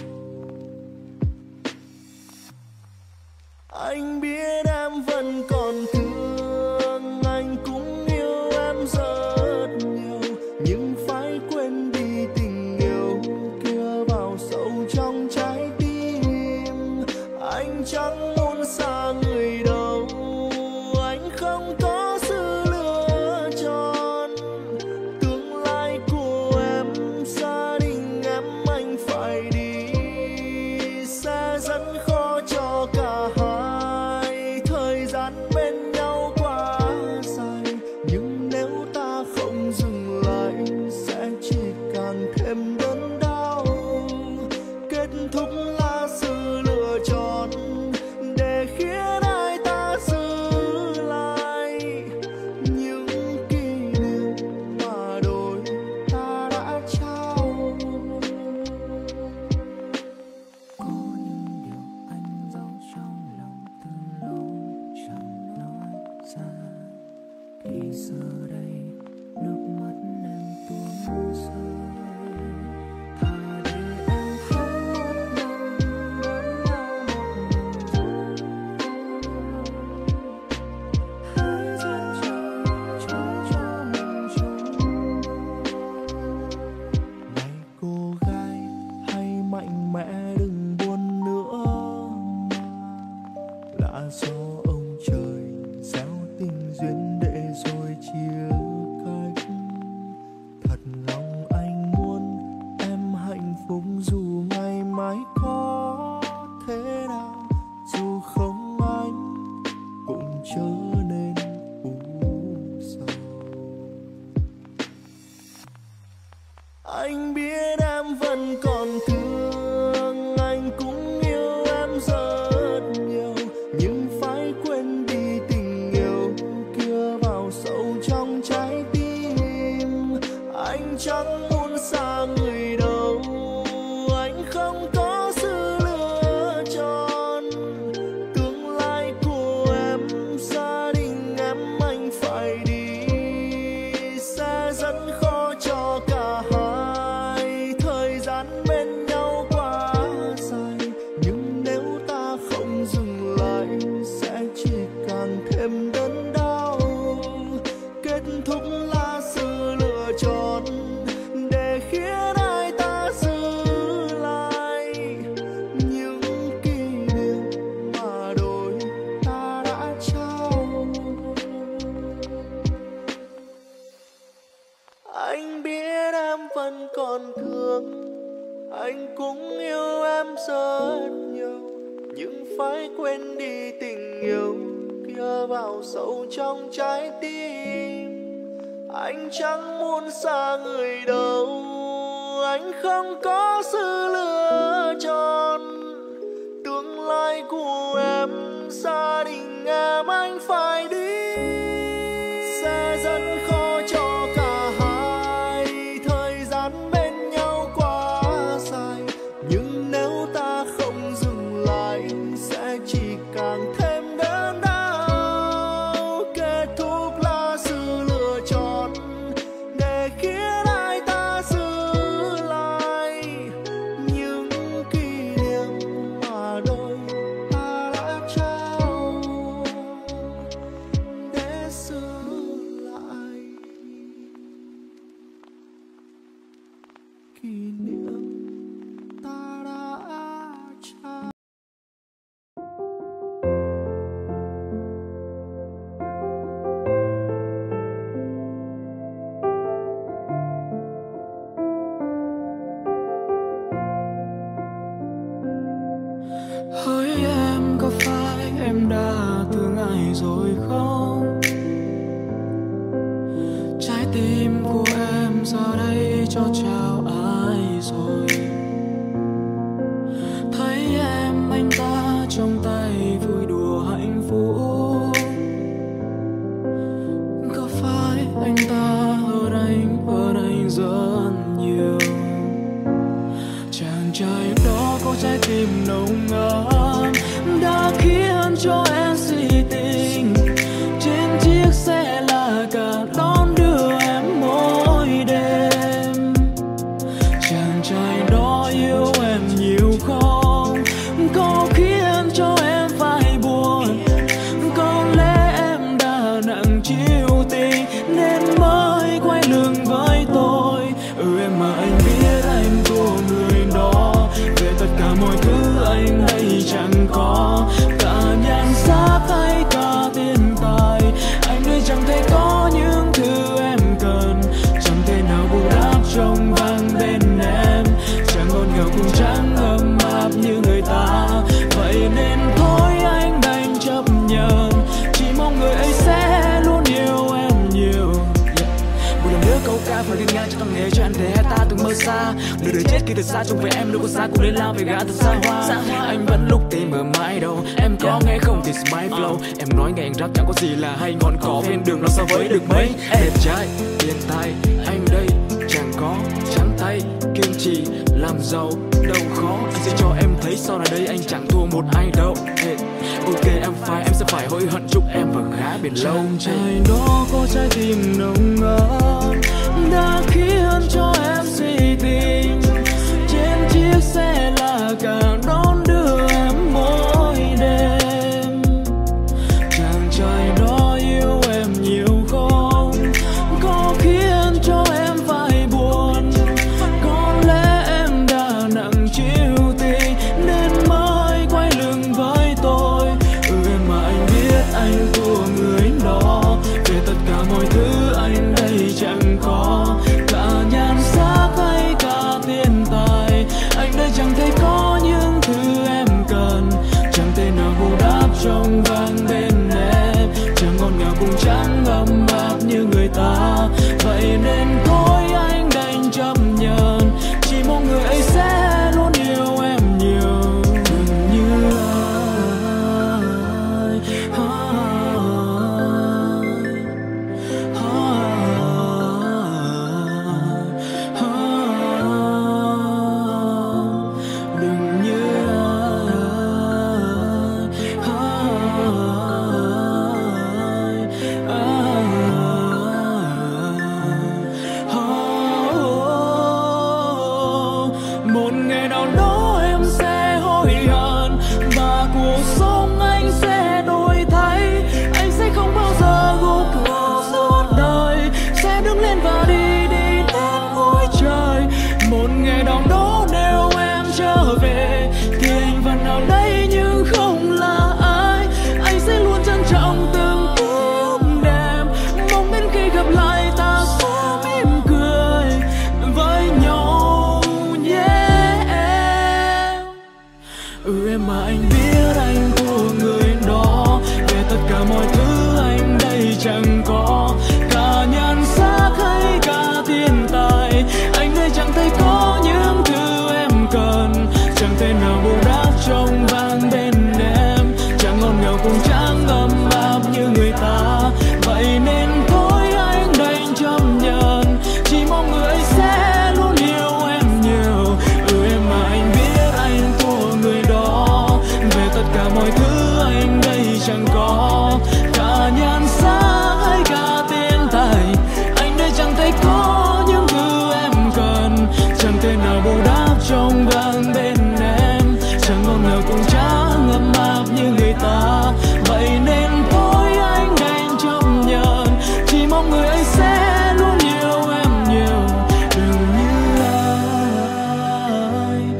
Anh biết em vẫn còn thương, anh cũng yêu em rất nhiều, nhưng phải quên đi tình yêu kia vào sâu trong trái tim. Anh chẳng muốn xa người đâu, anh không có sự lựa chọn. Tương lai của em, gia đình em anh phải đi, sẽ rất khó cho cả hai. Thời gian bên nhau quá dài, nhưng nếu ta không dừng lại sẽ chỉ càng thêm đớn đau. Kết thúc là sự lựa chọn để khiến ai ta giữ lại những kỷ niệm mà đôi ta đã trao. Có những điều anh giấu trong lòng từ lâu chẳng nói ra, thì giờ đây nước mắt em tuôn rơi. Thà để em không một lần đớn đau một mình rồi, hãy dành cho mình chung. Này cô gái hãy mạnh mẽ đừng buồn nữa, mà là do ông trời gieo tình duyên để rồi chia cách. Thật lòng anh muốn em hạnh phúc dù ngày mai có thế nào, dù không anh cũng trở nên u sầu. Anh biết em vẫn còn thương, anh cũng yêu em rất nhiều, nhưng phải quên đi tình yêu kia vào sâu trong trái tim. Anh chẳng muốn xa người đâu, anh không có sự lựa chọn. Tương lai của em, gia đình em anh phải đi, sẽ rất khó cho cả hai. vẫn còn thương. Anh cũng yêu em rất nhiều, nhưng phải quên đi tình yêu kia vào sâu trong trái tim. Anh chẳng muốn xa người đâu, anh không có sự lựa chọn. Tương lai của em, gia đình em anh phải đi, sẽ rất khó cho cả hai. Thời gian bên nhau quá dài, nhưng nếu ta không dừng lại sẽ chỉ càng thêm đớn đau. Kết thúc là sự lựa chọn để khiến ai ta giữ lại những kỷ niệm mà đôi ta đã trao để giữ lại kỷ niệm ta đã trao. Hỡi em, có phải em đã thương ai rồi không? Trái tim của em giờ đây cho trao ai rồi? Thấy em anh ta trong tay vui đùa hạnh phúc. Có phải anh ta hơn anh rất nhiều? Chàng trai đó có trái tim nồng ấm đã khiến cho em si tình. Trên chiếc xe là cả đón đưa em mỗi đêm. Chàng trai đó yêu em nhiều không? Có khiến cho em phải buồn? Có lẽ em đã nặng chịu tình nên mới quay lưng với tôi. Em mà anh biết anh của người đó, về tất cả mọi thứ anh đây chẳng có, cả nhan sắc hay cả tiền tài. Anh đây chẳng thể có những thứ em cần, chẳng thể nào bù đắp trong vang bên em. Chẳng còn nghèo cũng chẳng ấm áp như người ta, vậy nên thôi anh đành chấp nhận, chỉ mong người ấy sẽ luôn yêu em nhiều. Một lần nữa câu ca phải đi ngang cho thằng nghề cho anh để hai ta từng mơ xa. Nửa đời chết khi từ xa trông về em đâu có xa cùng lên lao về gã thật xa hoa. Anh vẫn lúc tìm ở mãi đâu, em có nghe không thì smile flow. Em nói nghe anh rap chẳng có gì là hay, ngọn cỏ ven đường nó so với được mấy. Đẹp trai tiền tài anh đây chẳng có, trắng tay kiên trì làm giàu đâu khó. Anh sẽ cho em thấy sau này đây anh chẳng thua một ai đâu. Hey, ok em sẽ phải hối hận chúc em vầng khá bền lâu. Chàng trai đó có trái tim nồng ấm đã khiến cho em si tình. Trên chiếc xe là cả đón đưa em mỗi đêm. Chàng trai đó yêu em nhiều không? Có khiến cho em phải buồn? Có lẽ em đã nặng chịu tình nên mới quay lưng với tôi. Em mà anh biết anh của người đó, về tất cả mọi thứ anh đây chẳng có, cả nhan sắc hay cả tiền tài. Anh đây chẳng thể có những thứ em cần, chẳng thể nào bù đắp trong vang bên em. Chẳng ngọt ngào cũng chẳng ấm áp như người ta, vậy nên thôi anh đành chấp nhận, chỉ mong người ấy sẽ luôn yêu em nhiều. Đừng như đừng như một ngày nào đó em sẽ hối hận và cuộc sống anh sẽ đổi thay. Anh sẽ không bao giờ gục ngã suốt đời, sẽ đứng lên và đi đến cuối trời. Một ngày nào đó nếu em trở về thì anh vẫn ở đây nhưng không là ai. Anh sẽ luôn trân trọng từng phút đẹp, mong đến khi gặp lại ta sẽ mỉm cười với nhau. thể nào bù đắp trong vang bên em. Chẳng ngọt ngào cũng chẳng ấm áp như người ta, vậy nên thôi anh đành chấp nhận, chỉ mong người ấy sẽ luôn yêu em nhiều. Em mà anh biết anh của người đó, về tất cả mọi thứ anh đây chẳng có, cả nhan sắc hay cả tiền tài, anh đây chẳng thấy có những thứ em cần. Chẳng thể nào bù đắp trong vang bên em, chẳng ngọt ngào cũng chẳng ấm áp như người ta, vậy nên thôi anh đành chấp nhận, chỉ mong người ấy sẽ luôn yêu em nhiều, đừng như ai.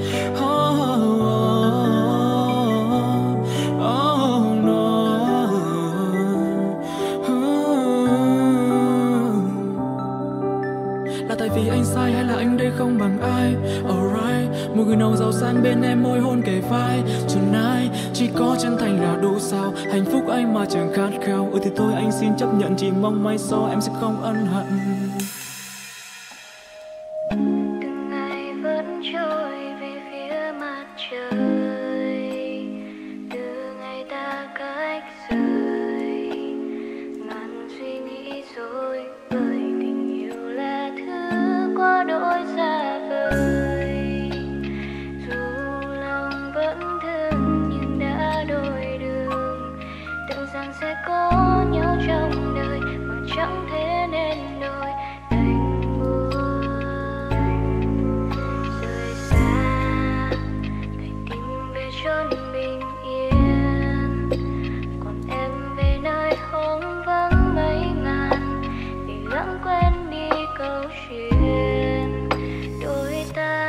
Là tại vì anh sai hay là anh đây không bằng ai? Alright, một người nào giàu sang bên em môi hôn kề vai. Tonight chỉ có chân thành là đủ sao? Hạnh phúc anh mà chẳng khát khao. Thì thôi anh xin chấp nhận, chỉ mong mai sau em sẽ không ân hận. Từng ngày vẫn trôi về phía mặt trời, từ ngày ta cách rời, ngàn suy nghĩ rối bời. Tình yêu là thứ quá đỗi xa vời, dù lòng vẫn thương nhưng đã đổi đường. Tưởng rằng sẽ có nhau trong đời mà chẳng thể nên đôi, đành buồn rời xa, đành tìm về chốn bình yên. Còn em về nơi hoang vắng mấy ngàn, để lãng quên đi câu chuyện đôi ta.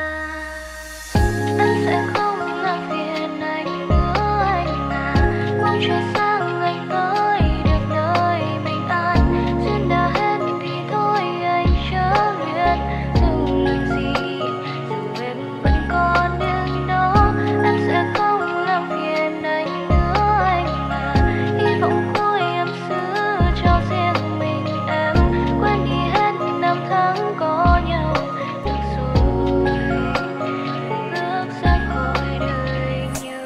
Em sẽ không làm phiền anh nữa anh à, mong trời sáng anh tới được nơi bình an. Duyên đã hết thì thôi anh chớ luyện, dù làm gì dù em vẫn còn đứng đó. Em sẽ không làm phiền anh nữa anh à, hy vọng cuối em giữ cho riêng mình em, quên đi hết năm tháng có nhau được rồi, bước ra khỏi đời nhau.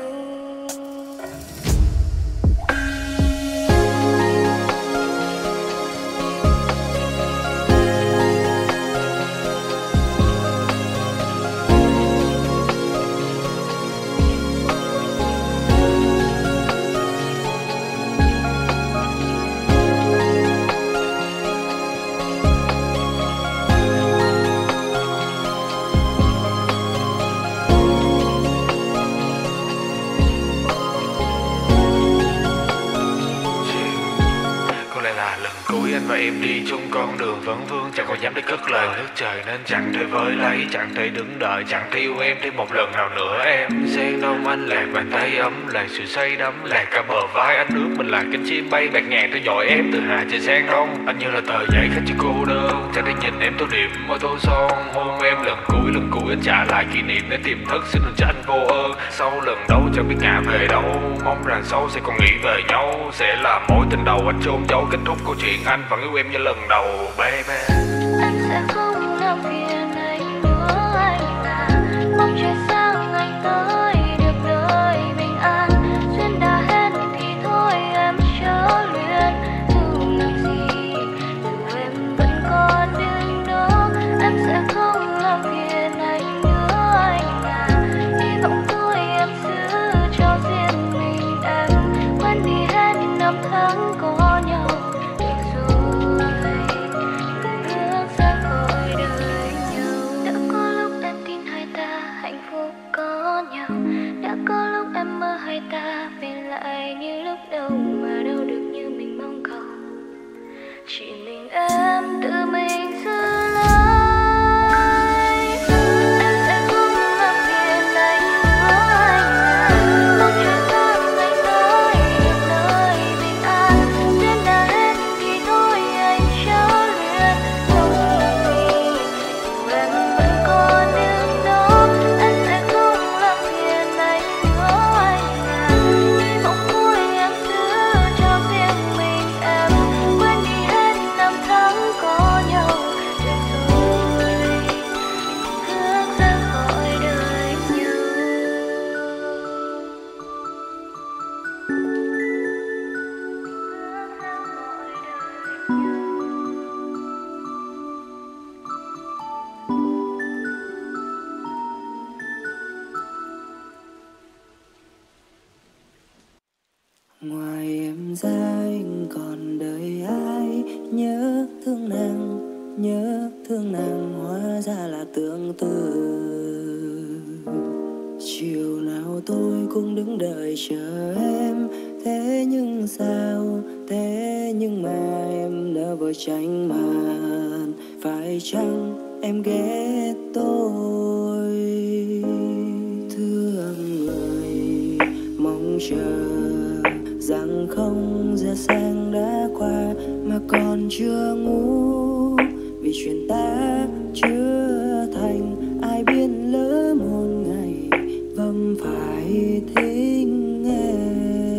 Có lẽ là lần cuối anh và em đi chung con đường vấn vương, chẳng còn dám để cất lời nước trời, nên chẳng thể với lấy, chẳng thể đứng đợi, chẳng thể yêu em thêm một lần nào nữa. Em sen đông anh lạc bàn tay ấm, lạc sự say đắm, lạc cả bờ vai anh ướt mình là cánh chim bay bạt ngàn theo dõi em từ hạ trời sang đông. Anh như là tờ giấy khắc chữ cô đơn, chẳng thể nhìn em tô điểm môi tô son, hôn em lần cuối anh trả lại kỷ niệm để tìm thức, xin đừng cho anh vô ơn. Sau lần đấu chẳng biết ngả về đâu, mong rằng sau sẽ còn nghĩ về nhau, sẽ là mối tình đầu anh chôn giấu, kết thúc câu chuyện anh vẫn yêu em như lần đầu baby. Em sẽ không làm phiền anh nữa anh à, mong trời sáng anh tới được nơi bình an. Duyên đã hết thì thôi em chớ luyện, dù làm gì dù em vẫn còn đứng đó. Em sẽ không làm phiền anh nữa anh à, hy vọng cuối em giữ cho riêng mình em, quên đi hết năm tháng có nhau được rồi, bước ra khỏi nào tôi cũng đứng đợi chờ em. Thế nhưng sao, thế nhưng mà em đã vội tránh màn. Phải chăng em ghét tôi? Thương người mong chờ rằng không giờ sáng đã qua mà còn chưa ngủ, vì chuyện ta chưa thành. Ai biết lỡ một ngày vấp phải thinh em.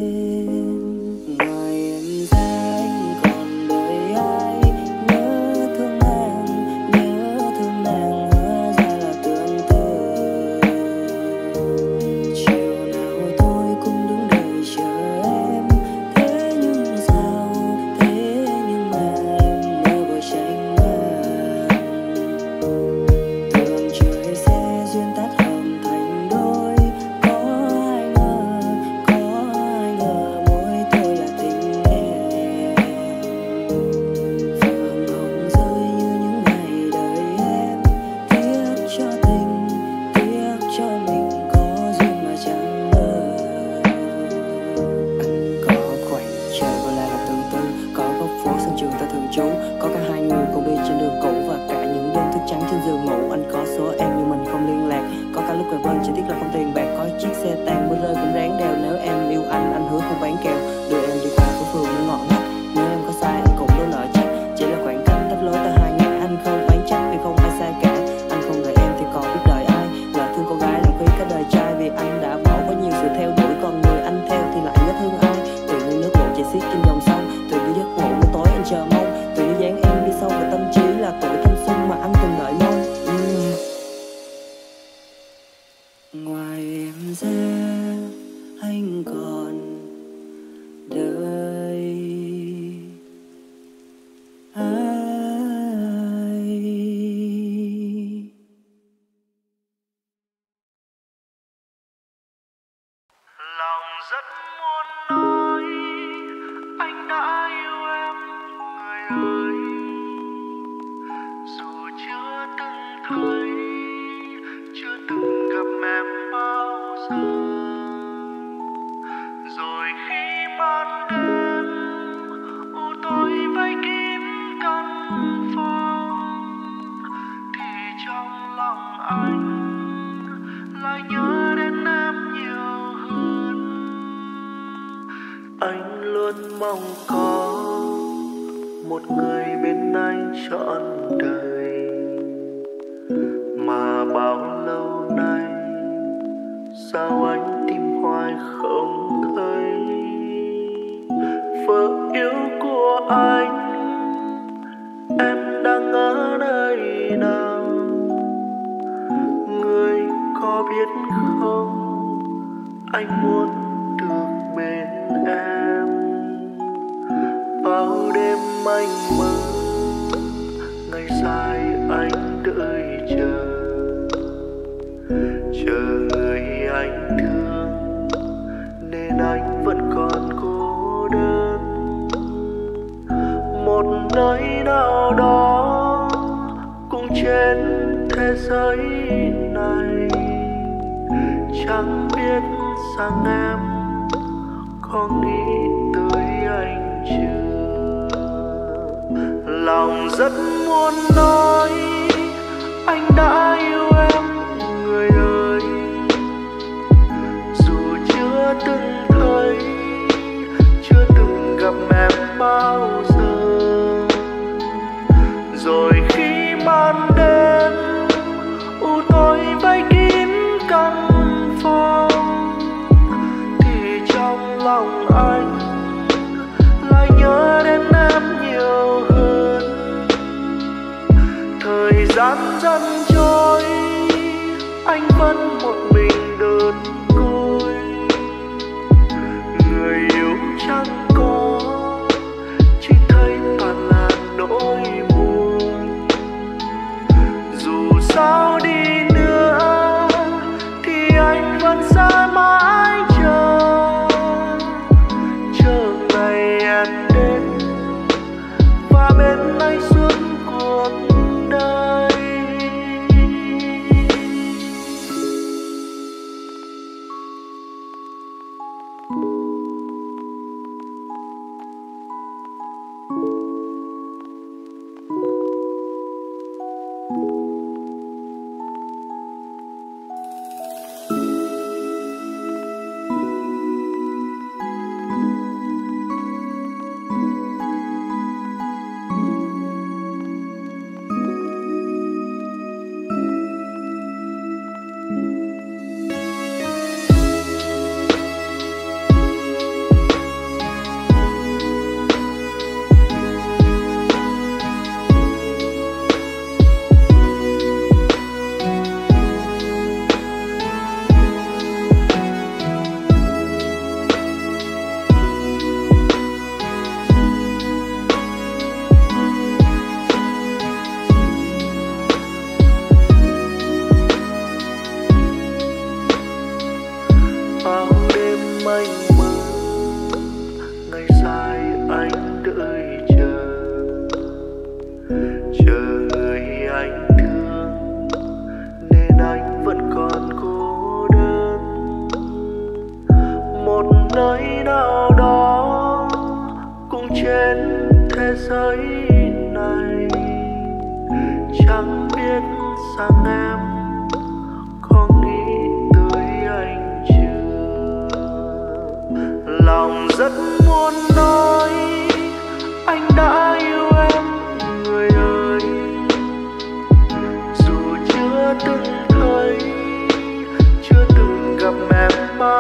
Ngoài em ra anh còn đợi ai? Nhớ thương nàng hóa ra là tưởng thơ. Chiều nào tôi cũng đứng đợi chờ em. Thế nhưng sao, thế nhưng mà em đã vội tránh màn. Thường trời sẽ duyên tắt hợp thành đôi. Có ai ngờ mỗi tôi là tình em. Phượng hồng rơi như những ngày đời em. Tiếc cho tình, tiếc cho mình có duyên mà chẳng ngờ. Anh có khoảnh trời gọi là tương tư, có góc phố sân trường ta thường trú, có cả hai người cùng đi trên đường cũ và cả những đêm thức trắng trên giường ngủ. Anh có số em nhưng mình không liên lạc, có cả lúc về bên chỉ tiếc là không tiền bạc. Có chiếc xe tàn mưa rơi cũng ráng đèo. Nếu em yêu anh hứa không bán kèo, đưa em đi qua phố phường những ngọn ngách. Nếu em có sai anh cũng đâu nợ trách, chỉ là khoảng cách tách lối ta hai ngã. Anh không oán trách vì không ai sai cả, anh không đợi em thì còn biết đợi ai. Lời thương con gái làm phí cả đời trai, vì anh đã bỏ quá nhiều sự theo đuổi, còn người anh theo thì lại nhớ thương ai. Tự như nước lũ chảy xiết trên dòng sông, tự như giấc ngủ buổi tối anh chờ mong, tự như dáng em đi sâu vào tâm trí là tuổi thanh xuân mà anh từng đợi mong. Ngoài em ra anh còn đợi ai? Lòng rất muốn nói anh đã yêu em, người ơi. Dù chưa từng thấy, chưa từng gặp em bao giờ. Rồi khi ban đêm u tối vây kín căn phòng, thì trong lòng anh lại nhớ đến em nhiều hơn. Anh luôn mong có một người bên anh trọn đời, mà bao lâu nay sao anh tìm hoài không thấy. Vợ yêu của anh, em đang ở nơi nào? Người có biết không, anh muốn được bên em. Bao đêm anh mơ, ngày dài anh đợi chờ người anh thương, nên anh vẫn còn cô đơn. Một nơi nào đó cũng trên thế giới này, chẳng biết rằng em có nghĩ tới anh chưa. Lòng rất muốn nói anh đã yêu em, người ơi. Dù chưa từng thấy, chưa từng gặp em bao giờ. Rồi khi ban đêm u tối vây kín căn phòng, thì trong lòng anh lại nhớ đến em nhiều hơn. Thời gian dần trôi, anh vẫn một mình đơn côi. Người yêu chẳng có, chỉ thấy toàn là nỗi buồn. Dù sao đi nữa thì anh vẫn sẽ mãi chờ ngày em đến và bên anh suốt cuộc đời.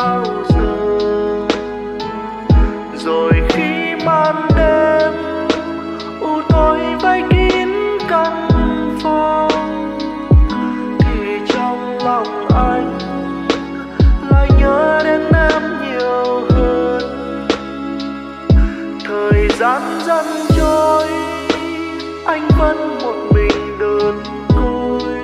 bao giờ. Rồi khi màn đêm u tối vây kín căn phòng, thì trong lòng anh lại nhớ đến em nhiều hơn. Thời gian dần trôi, anh vẫn một mình đơn côi.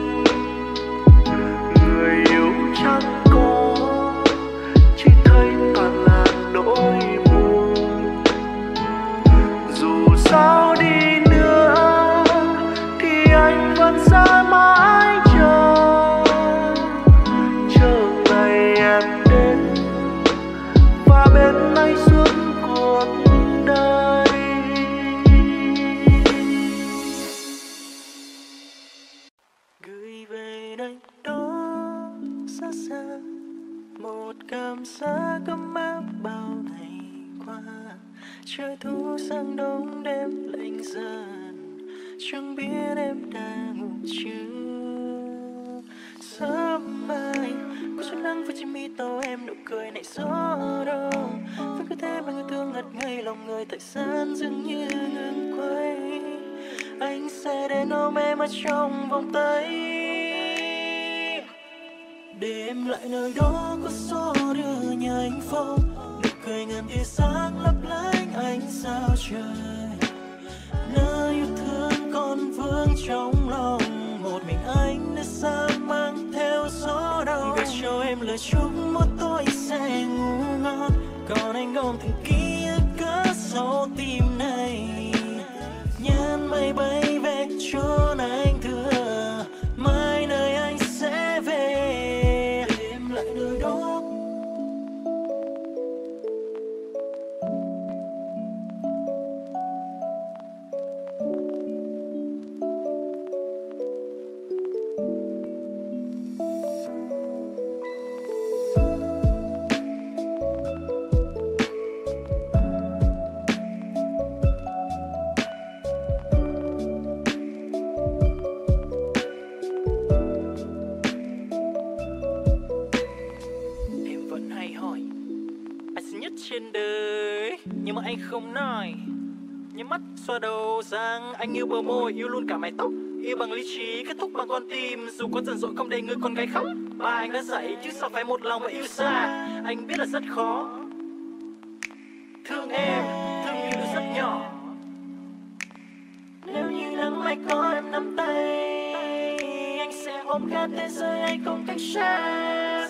Người yêu chẳng có, chỉ thấy toàn là nỗi buồn. Dù sao đi nữa thì anh vẫn sẽ mãi chờ, chờ ngày em đến và bên anh suốt cuộc đời. Gửi về đây đó xa xa một cảm giác ấm áp bao ngày qua. Trời thu sang đông đêm lạnh dần, chẳng biết em đã ngủ chưa. Sớm mai có chút nắng với trên mi tàu em, nụ cười này gió đâu vẫn cứ thế mà người thương ngất ngây lòng người. Thời gian dường như ngừng quay, anh sẽ đến ôm em ở trong vòng tay, để em lại nơi đó có gió đưa nhà anh phong. Nụ cười ngàn tia sáng lấp lánh ánh sao trời, nơi yêu thương còn vương trong lòng. Một mình anh đã xa mang theo gió đâu, gửi cho em lời chúc một tối sẽ ngủ ngon. Còn anh gom từng ký ức cất sâu tim này, nhắn mây bay về chốn anh thừa. Mai nơi anh sẽ về, để em lại nơi đó. Trên đời nhưng mà anh không nói, nhắm mắt xoa đầu sang. Anh yêu bờ môi, yêu luôn cả mái tóc, yêu bằng lý trí, kết thúc bằng con tim. Dù có dần dỗi không để người con gái khóc, ba anh đã dạy chứ sao phải một lòng và yêu xa. Anh biết là rất khó, thương em, thương như đứa rất nhỏ. Nếu như nắng mai có em nắm tay, anh sẽ ôm khát thế giới anh không cách xa.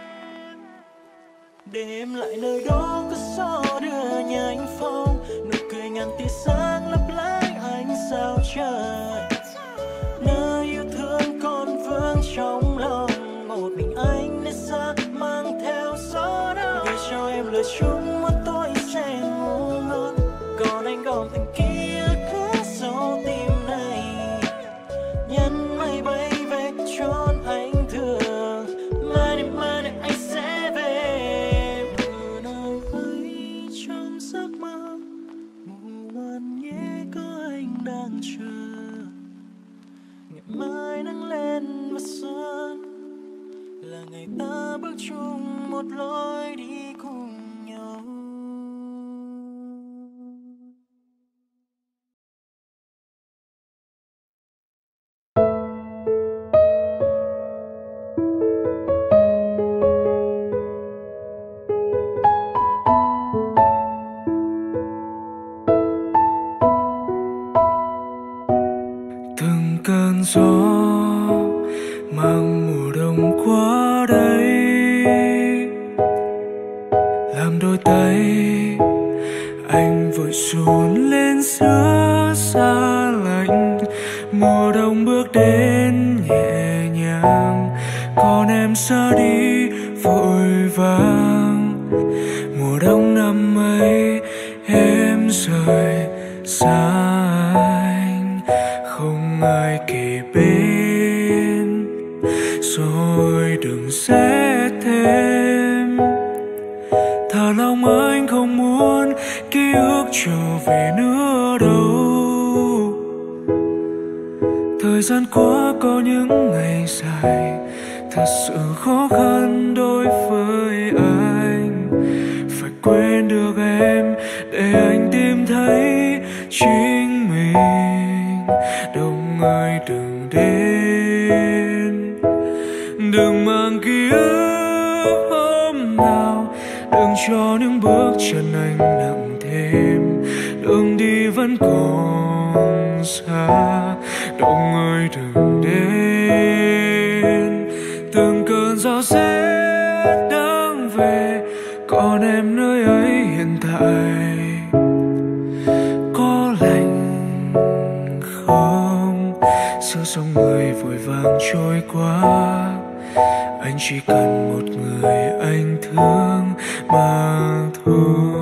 Để em lại nơi đó có gió đưa nhà anh phong. Nụ cười ngàn tia sáng lấp lánh ánh sao trời, nơi yêu thương còn vương trong lòng. Một mình anh đã xa mang theo gió đâu, gửi cho em lời chúc một tối sẽ ngủ ngon. Còn anh gom từng ký ức khắc sâu tim này, nhắn mây bay về chốn anh thường. Mai này anh sẽ về, đang chờ. Ngày mai nắng lên và xuân là ngày ta bước chung một lối đi cùng nhau. Cơn gió mang mùa đông qua đây, làm đôi tay anh vội run lên giữa xa lạnh. Mùa đông bước đến nhẹ nhàng, còn em xa đi vội vàng. Mùa đông năm ấy em rời xa anh, không ai kề bên, rồi đừng sẽ thêm. Thả lòng anh không muốn ký ức trở về nữa đâu. Thời gian qua có những ngày dài thật sự khó khăn đối với ai. quên được em để anh tìm thấy chính mình. Đông ơi đừng đến, đừng mang ký ức hôm nào, đừng cho những bước chân anh nặng thêm. Đường đi vẫn còn xa, Đông ơi đừng đến. Từng cơn gió sẽ đang về, còn em nơi ấy hiện tại có lạnh không? Giữa dòng người vội vàng trôi qua, anh chỉ cần một người anh thương mà thôi.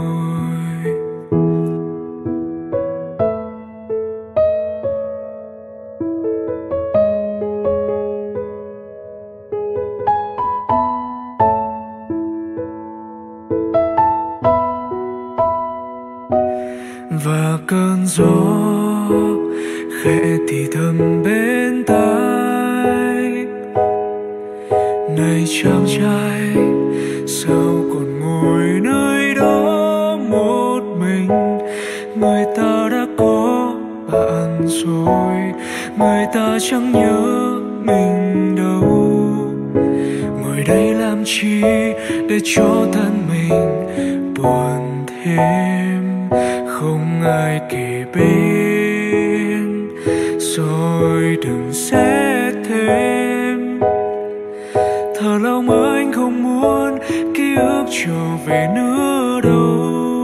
Và cơn gió khẽ thì thầm bên tai, này chàng trai sao còn ngồi nơi đó một mình. Người ta đã có bạn rồi, người ta chẳng nhớ mình đâu. Ngồi đây làm chi để cho thân mình buồn thêm, không ai kề bên, rồi đừng xét thêm. Thở lâu mới anh không muốn ký ức trở về nữa đâu.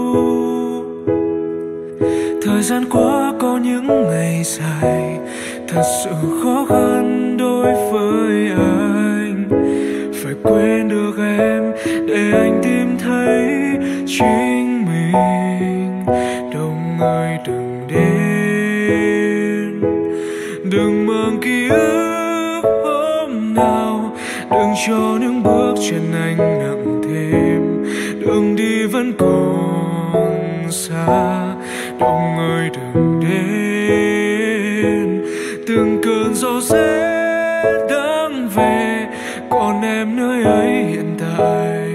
Thời gian qua có những ngày dài thật sự khó khăn đối với anh. Phải quên được em để anh tìm thấy chính mình. Đông ơi đừng đến, đừng mang ký ức hôm nào, đừng cho những bước chân anh nặng thêm. Đường đi vẫn còn xa, Đông ơi đừng đến. Từng cơn gió sẽ đang về, còn em nơi ấy hiện tại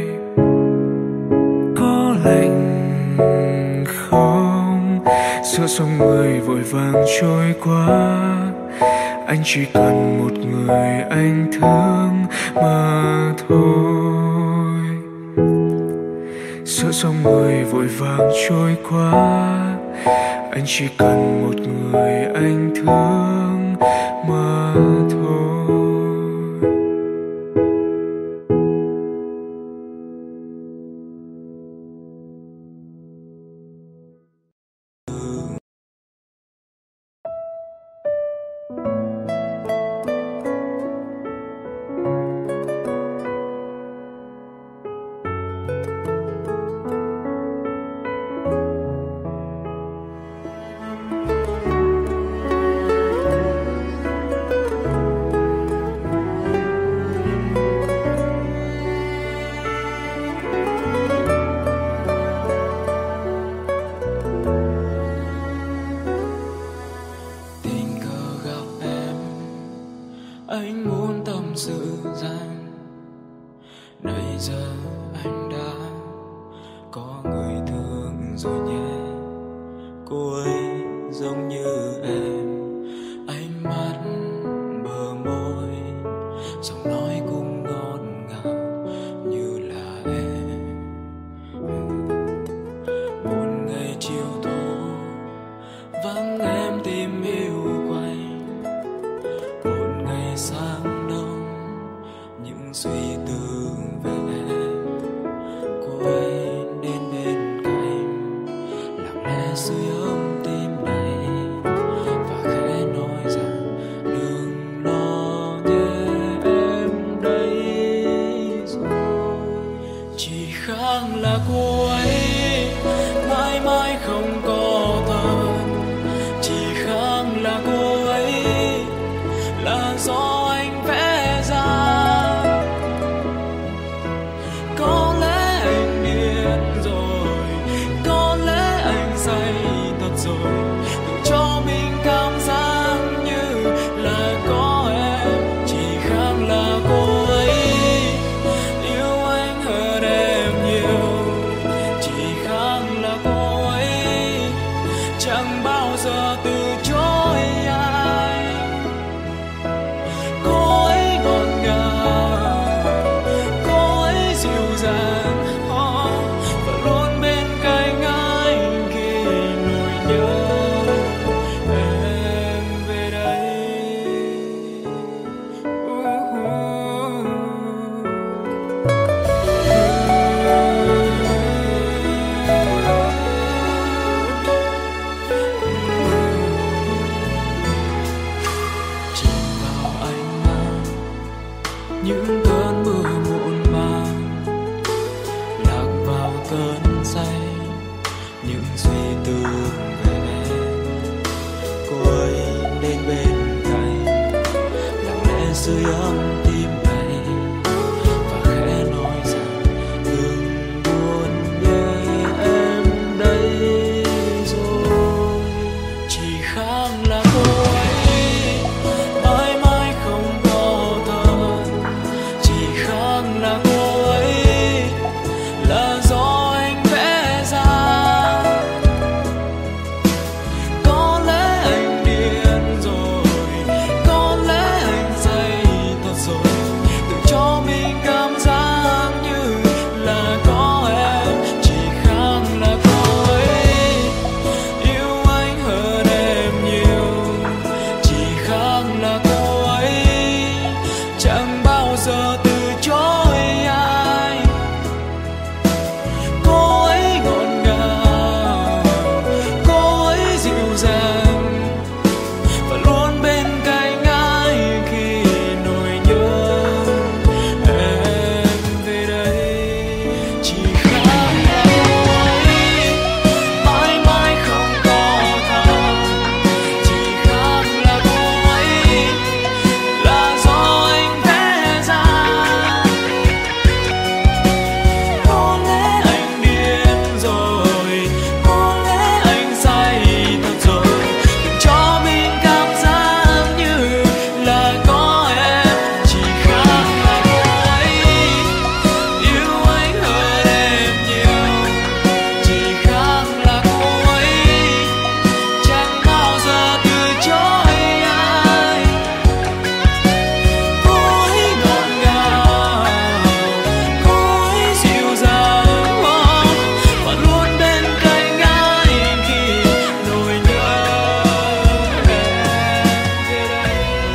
có lạnh không? Giữa dòng người vội vàng trôi qua, anh chỉ cần một người anh thương mà thôi. Giữa dòng người vội vàng trôi qua, anh chỉ cần một người anh thương mà thôi. Anh muốn tâm sự rằng nãy giờ anh đã có người thương rồi nhé. Cô ấy giống như em, ánh mắt bờ môi, giọng nói cũng ngọt ngào như là em. Một ngày chiều tối vắng em tìm hiểu quanh, một ngày sáng đông những suy tư về em. Cô ấy đến bên cạnh lặng lẽ sưởi ấm tim này và khẽ nói rằng đừng lo nhé, em đây rồi. Chỉ khác là cô ấy mãi mãi không có tên, chỉ khác là cô ấy là do anh vẽ ra. những cơn mưa muộn màng lạc vào cơn say những suy tư về em. Cô ấy đến bên cạnh lặng lẽ sưởi ấm tim này và khẽ nói rằng đừng buồn nhé, em đây rồi. Chỉ khác là cô ấy mãi mãi không có thật, chỉ khác là cô ấy là do anh vẽ ra. Có lẽ anh điên rồi, có lẽ anh say thật rồi, tự cho mình cảm giác như là có em. Chỉ khác là cô ấy yêu anh hơn em nhiều, chỉ khác là cô ấy chẳng bao giờ từ chối ai. Cô ấy ngọt ngào, cô ấy dịu dàng và luôn bên cạnh ai khi nỗi nhớ em về đây. Chỉ khác là cô ấy mãi mãi không có thật, chỉ khác là cô ấy là do anh vẽ ra. Có lẽ anh điên rồi, có lẽ anh say thật rồi, đừng cho mình cảm giác như là có em. Chỉ khác là cô ấy yêu anh hơn em nhiều, chỉ khác là cô ấy chẳng bao giờ từ chối ai. Cô ấy ngọt ngào, cô ấy dịu dàng và luôn bên cạnh ai khi nỗi nhớ em về đây.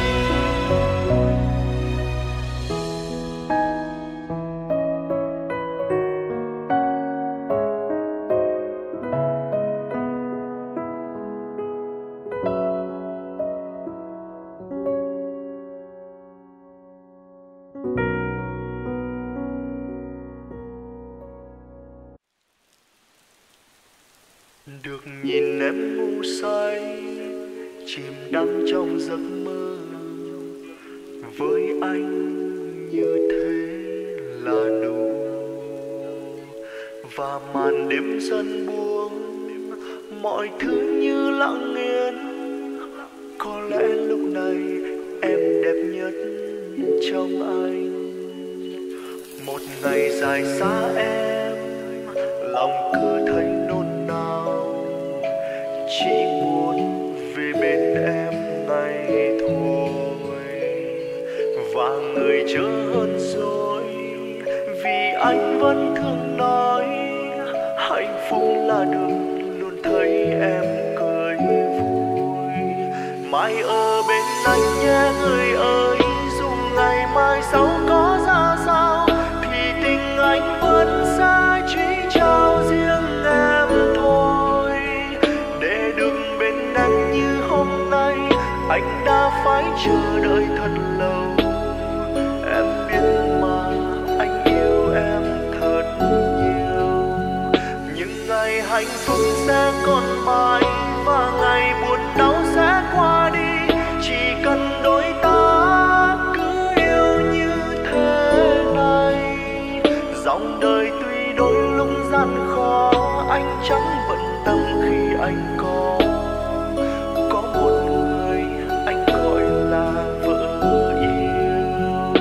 Được nhìn em ngu say chìm đắm trong giấc mơ, với anh như thế là đủ. Và màn đêm dần buông, mọi thứ như lặng yên. Có lẽ lúc này em đẹp nhất trong anh. Một ngày dài xa em, lòng cứ thấy nôn nao, chỉ muốn về bên em ngay thôi. Và người chớ hơn rồi, vì anh vẫn thường nói hạnh phúc là được luôn thấy em cười vui. Mãi ở bên anh nhé người ơi, dù ngày mai sau có ra sao thì tình anh vẫn sẽ chỉ trao riêng em thôi. Để được bên em như hôm nay, anh đã phải chờ đợi thật lâu. Em biết mà anh yêu em thật nhiều. Những ngày hạnh phúc sẽ còn mãi và ngày buồn đau sẽ qua đi. Chỉ cần đôi ta cứ yêu như thế này. Dòng đời tuy đôi lúc gian khó, anh chẳng bận tâm khi anh có một người anh gọi là vợ yêu.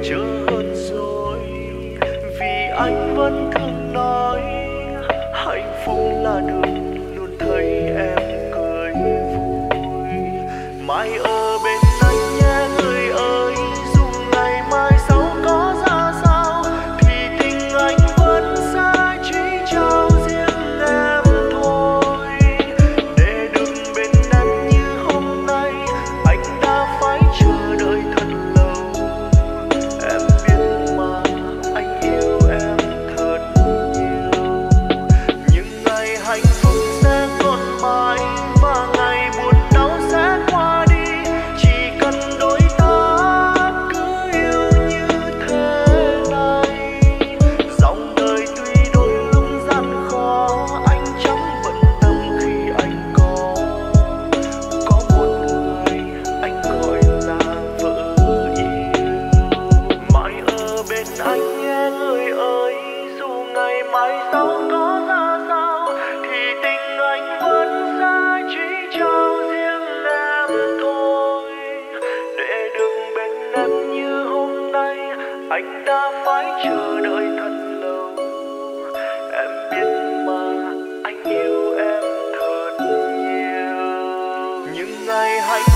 chớ hơn rồi, vì anh vẫn thường nói hạnh phúc là được luôn thấy em cười vui. Mãi ở bên anh nhé người ơi, dù ngày mai sau có ra sao thì tình anh vẫn sẽ chỉ trao riêng em thôi. Để được bên em như hôm nay anh đã phải chờ đợi thật lâu. Em biết mà anh yêu em thật nhiều. Những ngày hạnh phúc sẽ còn mãi và ngày buồn đau sẽ qua đi. Chỉ cần đôi ta cứ yêu như thế này. Dòng đời tuy đôi lúc gian khó, anh chẳng bận tâm khi anh có một người anh gọi là vợ yêu. Mãi ở bên anh nhé người ơi, dù ngày mai sau có ra sao thì tình anh vẫn sẽ chỉ trao riêng em thôi. Để được bên em như hôm nay anh đã phải chờ đợi thật lâu. Em biết mà anh yêu em thật nhiều. Những ngày hạnh